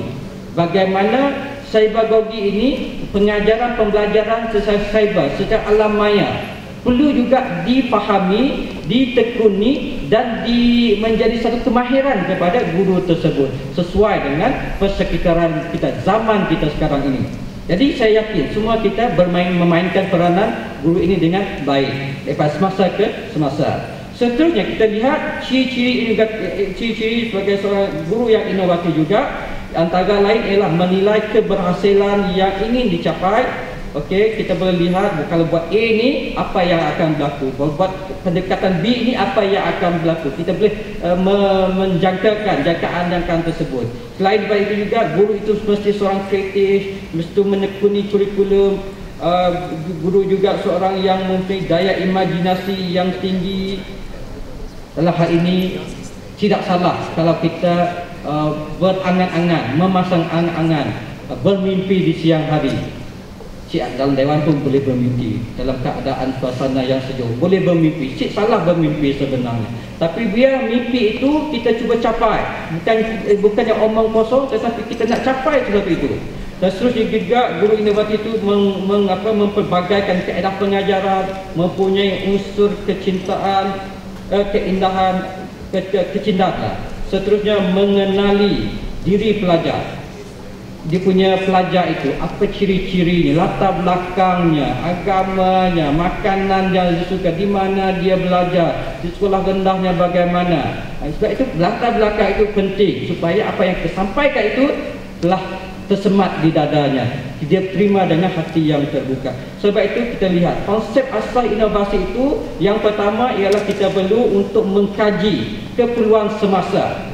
Bagaimana cybergogi ini, pengajaran pembelajaran secara cyber, secara alam maya, perlu juga difahami, ditekuni dan menjadi satu kemahiran kepada guru tersebut sesuai dengan persekitaran kita, zaman kita sekarang ini. Jadi saya yakin semua kita memainkan peranan guru ini dengan baik daripada semasa ke semasa. Seterusnya kita lihat ciri-ciri sebagai seorang guru yang inovatif juga, antara lain ialah menilai keberhasilan yang ingin dicapai. Okey, kita boleh lihat kalau buat A ni apa yang akan berlaku, buat pendekatan B ni apa yang akan berlaku. Kita boleh menjangkakan jangkaan tersebut. Selain daripada itu juga, guru itu mesti seorang kreatif, mesti menekuni kurikulum. Guru juga seorang yang mempunyai daya imajinasi yang tinggi. Dalam hal ini tidak salah kalau kita berangan-angan, memasang angan-angan, bermimpi di siang hari. Cik dalam dewan pun boleh bermimpi, dalam keadaan suasana yang sejuk boleh bermimpi. Cik salah bermimpi sebenarnya, tapi biar mimpi itu kita cuba capai, bukannya omong kosong, tetapi kita nak capai sesuatu itu. Dan seterusnya juga guru inovatif itu memperbagaikan kaedah pengajaran, mempunyai unsur kecintaan, keindahan, kecintaan. Seterusnya mengenali diri pelajar. Dia punya pelajar itu apa ciri-cirinya, latar belakangnya, agamanya, makanan yang dia suka, di mana dia belajar, di sekolah rendahnya bagaimana. Sebab itu latar belakang itu penting supaya apa yang tersampaikan itu telah tersemat di dadanya, dia terima dengan hati yang terbuka. Sebab itu kita lihat konsep asas inovasi itu, yang pertama ialah kita perlu untuk mengkaji keperluan semasa,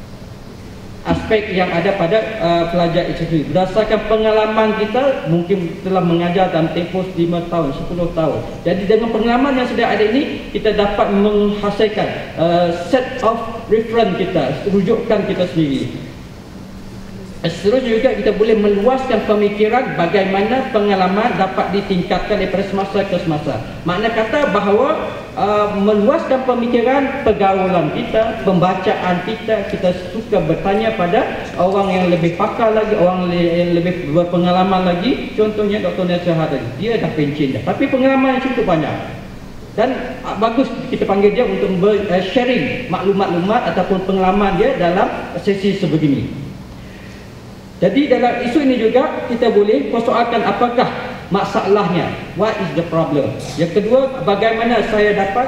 aspek yang ada pada pelajar itu sendiri. Berdasarkan pengalaman kita, mungkin telah mengajar dalam tempoh 5 tahun, 10 tahun. Jadi dengan pengalaman yang sudah ada ini, kita dapat menghasilkan set of reference kita, rujukan kita sendiri. Seterusnya juga kita boleh meluaskan pemikiran bagaimana pengalaman dapat ditingkatkan daripada semasa ke semasa. Makna kata bahawa meluaskan pemikiran, pergaulan kita, pembacaan kita, kita suka bertanya pada orang yang lebih pakar lagi, orang yang lebih berpengalaman lagi. Contohnya Dr. Nasir Hadi, dia dah pencen dah, tapi pengalaman yang cukup banyak. Dan bagus kita panggil dia untuk sharing maklumat-maklumat ataupun pengalaman dia dalam sesi sebegini. Jadi dalam isu ini juga kita boleh persoalkan apakah masalahnya, what is the problem. Yang kedua, bagaimana saya dapat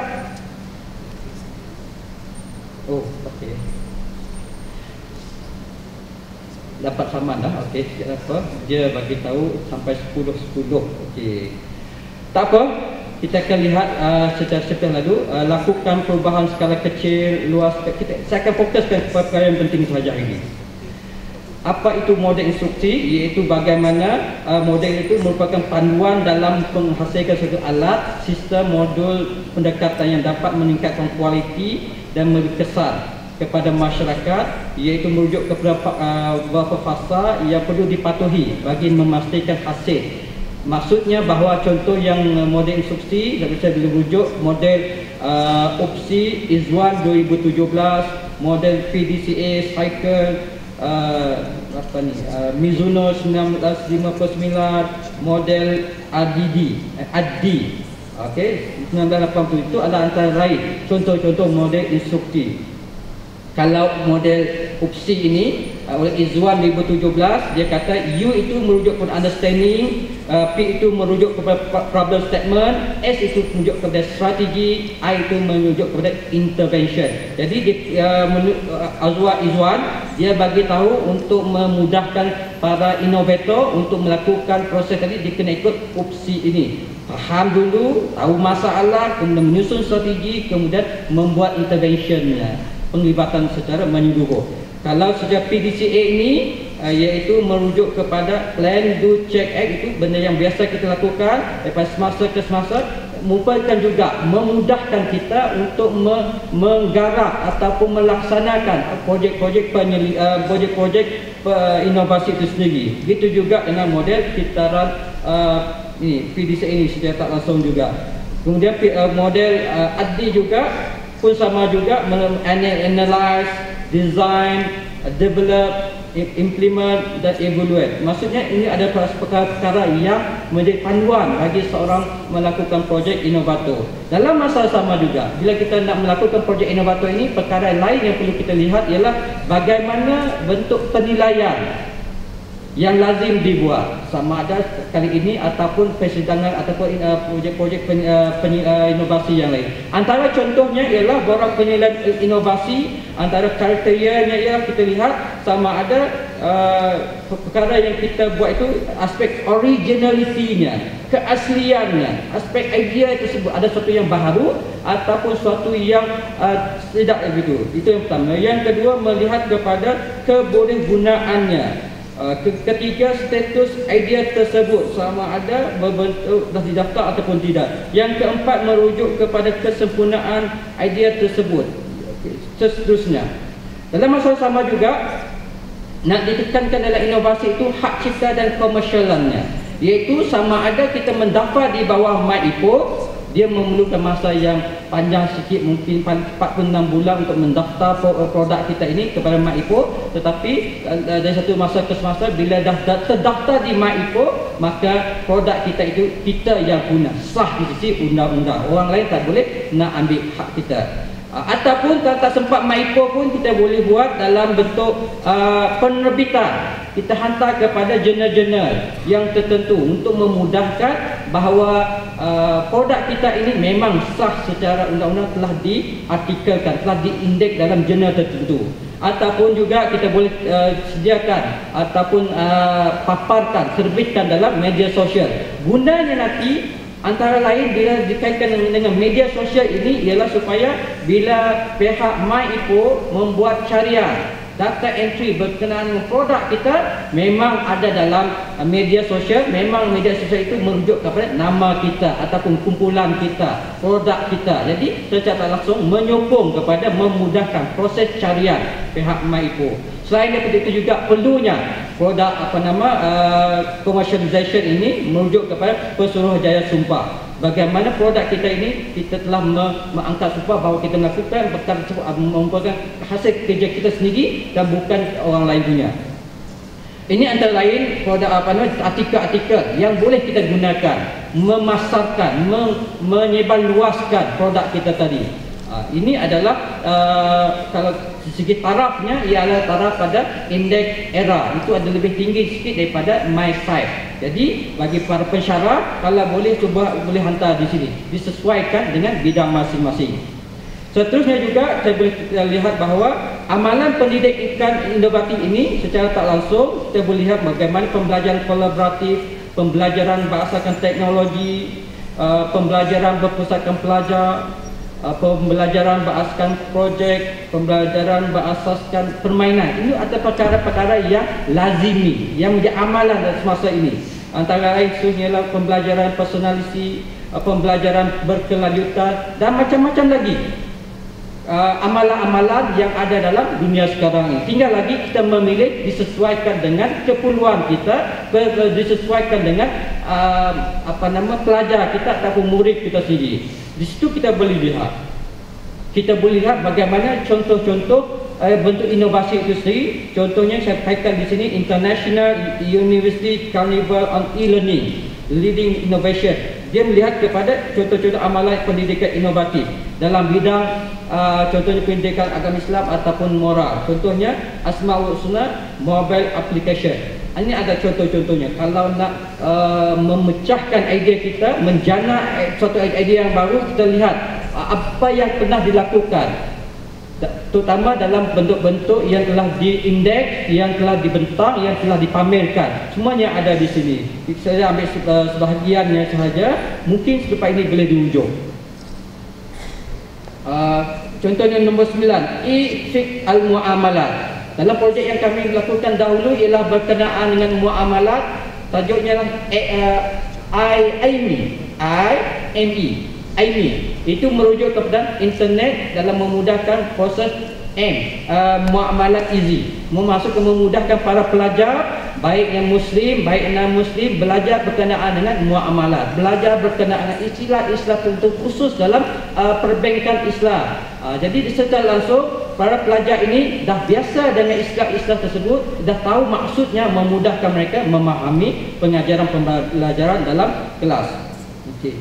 dapat saman dah. Okey, apa dia bagi tahu sampai 10-10. Okey, tak apa, kita akan lihat secara lalu. Lakukan perubahan skala kecil, luas. Saya akan fokuskan kepada perkara yang penting sahaja ini. Apa itu model instruksi? Iaitu bagaimana model itu merupakan panduan dalam menghasilkan suatu alat, sistem, modul pendekatan yang dapat meningkatkan kualiti dan berkesan kepada masyarakat, iaitu merujuk kepada beberapa fasa yang perlu dipatuhi bagi memastikan hasil. Maksudnya bahawa contoh yang model instruksi, saya boleh rujuk model UPSI Izwan 2017, model PDCA Cycle Mizuno 1959, model ADD, okey, 1980. Itu adalah antara lain contoh-contoh model instruksi. Kalau model UPSI ini oleh Izwan 2017, dia kata U itu merujuk kepada understanding, P itu merujuk kepada problem statement, S itu merujuk kepada strategi, I itu merujuk kepada intervention. Jadi Izwan dia bagi tahu untuk memudahkan para inovator untuk melakukan proses tadi, dia kena ikut UPSI ini. Faham dulu, tahu masalah, kemudian menyusun strategi, kemudian membuat interventionnya, penglibatan secara menyeluruh. Kalau sejak PDCA ini iaitu merujuk kepada plan, do, check, act, itu benda yang biasa kita lakukan daripada semasa ke semasa, merupakan juga memudahkan kita untuk menggarap ataupun melaksanakan projek-projek inovasi itu sendiri. Begitu juga dengan model kitaran ini PDCA ini secara tak langsung juga. Kemudian model ADDI juga pun sama juga, analyze, design, develop, implement dan evaluate. Maksudnya ini ada perkara-perkara yang menjadi panduan bagi seorang melakukan projek inovator. Dalam masa sama juga, bila kita nak melakukan projek inovator ini, perkara lain yang perlu kita lihat ialah bagaimana bentuk penilaian yang lazim dibuat, sama ada kali ini ataupun persidangan ataupun projek-projek inovasi yang lain. Antara contohnya ialah borang penilaian inovasi, antara kriterianya ialah kita lihat sama ada perkara yang kita buat itu aspek originality-nya, keasliannya, aspek idea tersebut ada sesuatu yang baru ataupun sesuatu yang tidak begitu. Itu yang pertama. Yang kedua, melihat kepada kebolehgunaannya. Ketiga, status idea tersebut sama ada berbentuk dah didaftar ataupun tidak. Yang keempat, merujuk kepada kesempurnaan idea tersebut. Seterusnya, dalam masa sama juga nak ditekankan dalam inovasi itu hak cipta dan komersialannya, iaitu sama ada kita mendaftar di bawah MyIPO, dia memerlukan masa yang panjang sikit, mungkin 46 bulan untuk mendaftar produk kita ini kepada MyIPO. Tetapi dari satu masa ke semasa, bila dah terdaftar di MyIPO, maka produk kita itu kita yang guna, sah di sisi undang-undang. Orang lain tak boleh nak ambil hak kita. Ataupun kalau tak sempat MyIPO pun kita boleh buat dalam bentuk penerbitan. Kita hantar kepada jurnal-jurnal yang tertentu untuk memudahkan bahawa produk kita ini memang sah secara undang-undang, telah diartikelkan, telah diindeks dalam jurnal tertentu. Ataupun juga kita boleh sediakan ataupun paparkan, terbitkan dalam media sosial. Gunanya nanti antara lain bila dikaitkan dengan media sosial ini ialah supaya bila pihak MyIPO membuat carian data entry berkenaan dengan produk kita, memang ada dalam media sosial, memang media sosial itu merujuk kepada nama kita ataupun kumpulan kita, produk kita. Jadi secara langsung menyokong kepada memudahkan proses carian pihak MyIPO. Selain daripada itu juga perlunya produk commercialization ini merujuk kepada Pesuruhjaya Sumpah. Bagaimana produk kita ini kita telah mengangkat sumpah bahawa kita melakukan perkara tersebut merupakan hasil kerja kita sendiri dan bukan orang lain punya. Ini antara lain produk artikel-artikel yang boleh kita gunakan, memasarkan, menyebarluaskan produk kita tadi. Ini adalah kalau segi tarafnya ialah taraf pada indeks ERA, itu ada lebih tinggi sikit daripada MySite. Jadi bagi para pensyarah, kalau boleh cuba boleh hantar di sini, disesuaikan dengan bidang masing-masing. Seterusnya juga saya boleh lihat bahawa amalan pendidikan inovatif ini secara tak langsung kita boleh lihat bagaimana pembelajaran kolaboratif, pembelajaran berdasarkan teknologi, pembelajaran berpusatkan pelajar, pembelajaran berasaskan projek, pembelajaran berasaskan permainan. Ini ada perkara-perkara yang lazimi, yang menjadi amalan dalam semasa ini. Antara lain ialah pembelajaran personalisi, pembelajaran berkelanjutan dan macam-macam lagi amalan-amalan yang ada dalam dunia sekarang ini. Tinggal lagi kita memilih disesuaikan dengan keperluan kita, disesuaikan dengan pelajar kita ataupun murid kita sendiri. Di situ kita boleh lihat. Kita boleh lihat bagaimana contoh-contoh bentuk inovasi itu sendiri. Contohnya saya kaitkan di sini International University Carnival on E-Learning, Leading Innovation. Dia melihat kepada contoh-contoh amalan pendidikan inovatif dalam bidang contohnya pendidikan agama Islam ataupun moral. Contohnya Asmaul Husna Mobile Application. Ini ada contoh-contohnya. Kalau nak memecahkan idea kita, menjana suatu idea yang baru, kita lihat apa yang pernah dilakukan, terutama dalam bentuk-bentuk yang telah diindeks, yang telah dibentang, yang telah dipamerkan. Semuanya ada di sini. Saya ambil sebahagiannya sahaja. Mungkin selepas ini boleh diunjuk. Contohnya nombor 9, e-fiqh al-mu'amalat. Dalam projek yang kami lakukan dahulu ialah berkenaan dengan muamalat. Tajuknya lah IME. Itu merujuk kepada internet dalam memudahkan proses muamalat easy, memudahkan para pelajar baik yang muslim baik yang non muslim belajar berkenaan dengan muamalat, belajar berkenaan dengan istilah-istilah tertentu khusus dalam perbankan Islam. Jadi secara langsung para pelajar ini dah biasa dengan istilah-istilah tersebut, dah tahu maksudnya, memudahkan mereka memahami pengajaran pembelajaran dalam kelas. Okey.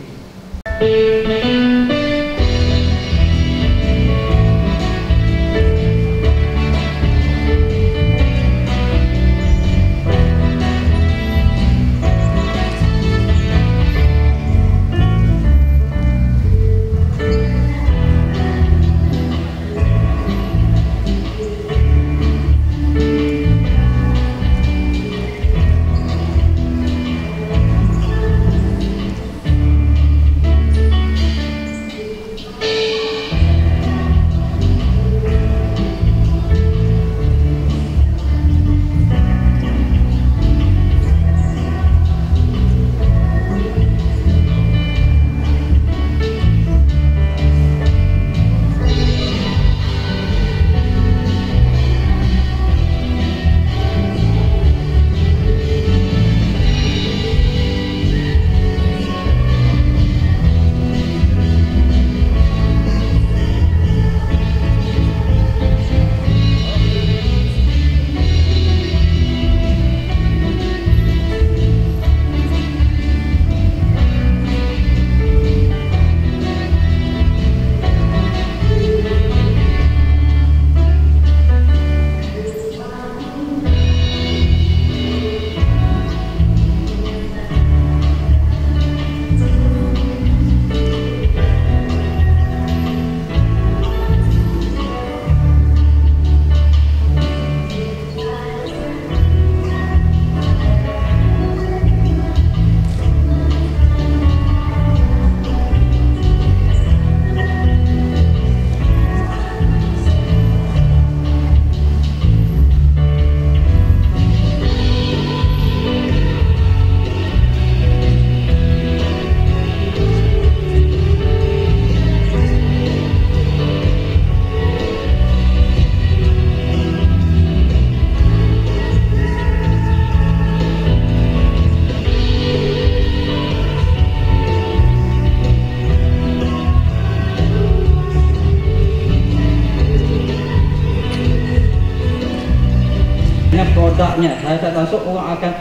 Produknya, saya tak masuk orang akan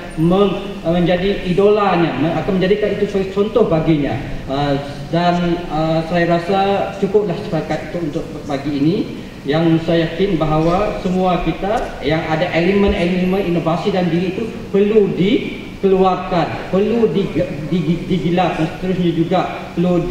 menjadi idolanya, akan menjadikan itu sebagai contoh baginya. Dan saya rasa cukuplah setakat itu untuk pagi ini. Yang saya yakin bahawa semua kita yang ada elemen-elemen inovasi dan diri itu perlu dikeluarkan, perlu digilar, dan seterusnya juga perlu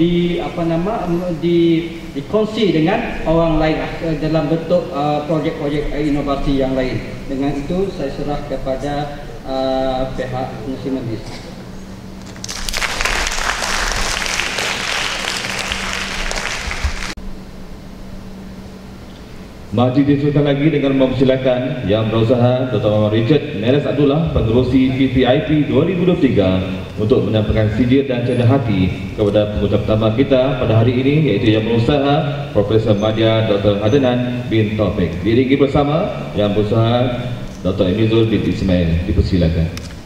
dikongsi dengan orang lain dalam bentuk projek-projek inovasi yang lain. Dengan itu saya serah kepada pihak Pengerusi Majlis. Majlis disusulkan lagi dengan mempersilakan Yang Berusaha Dr. Muhammad Richard Meres Abdullah, Pengerusi PPIP 2023 untuk menyampaikan sijil dan cenderia hati kepada pengucap pertama kita pada hari ini, iaitu Yang Berusaha Profesor Madya Dr. Adnan bin Taufik. Diiringi bersama Yang Berusaha Dr. Emizul bin Ismail. Dipersilakan.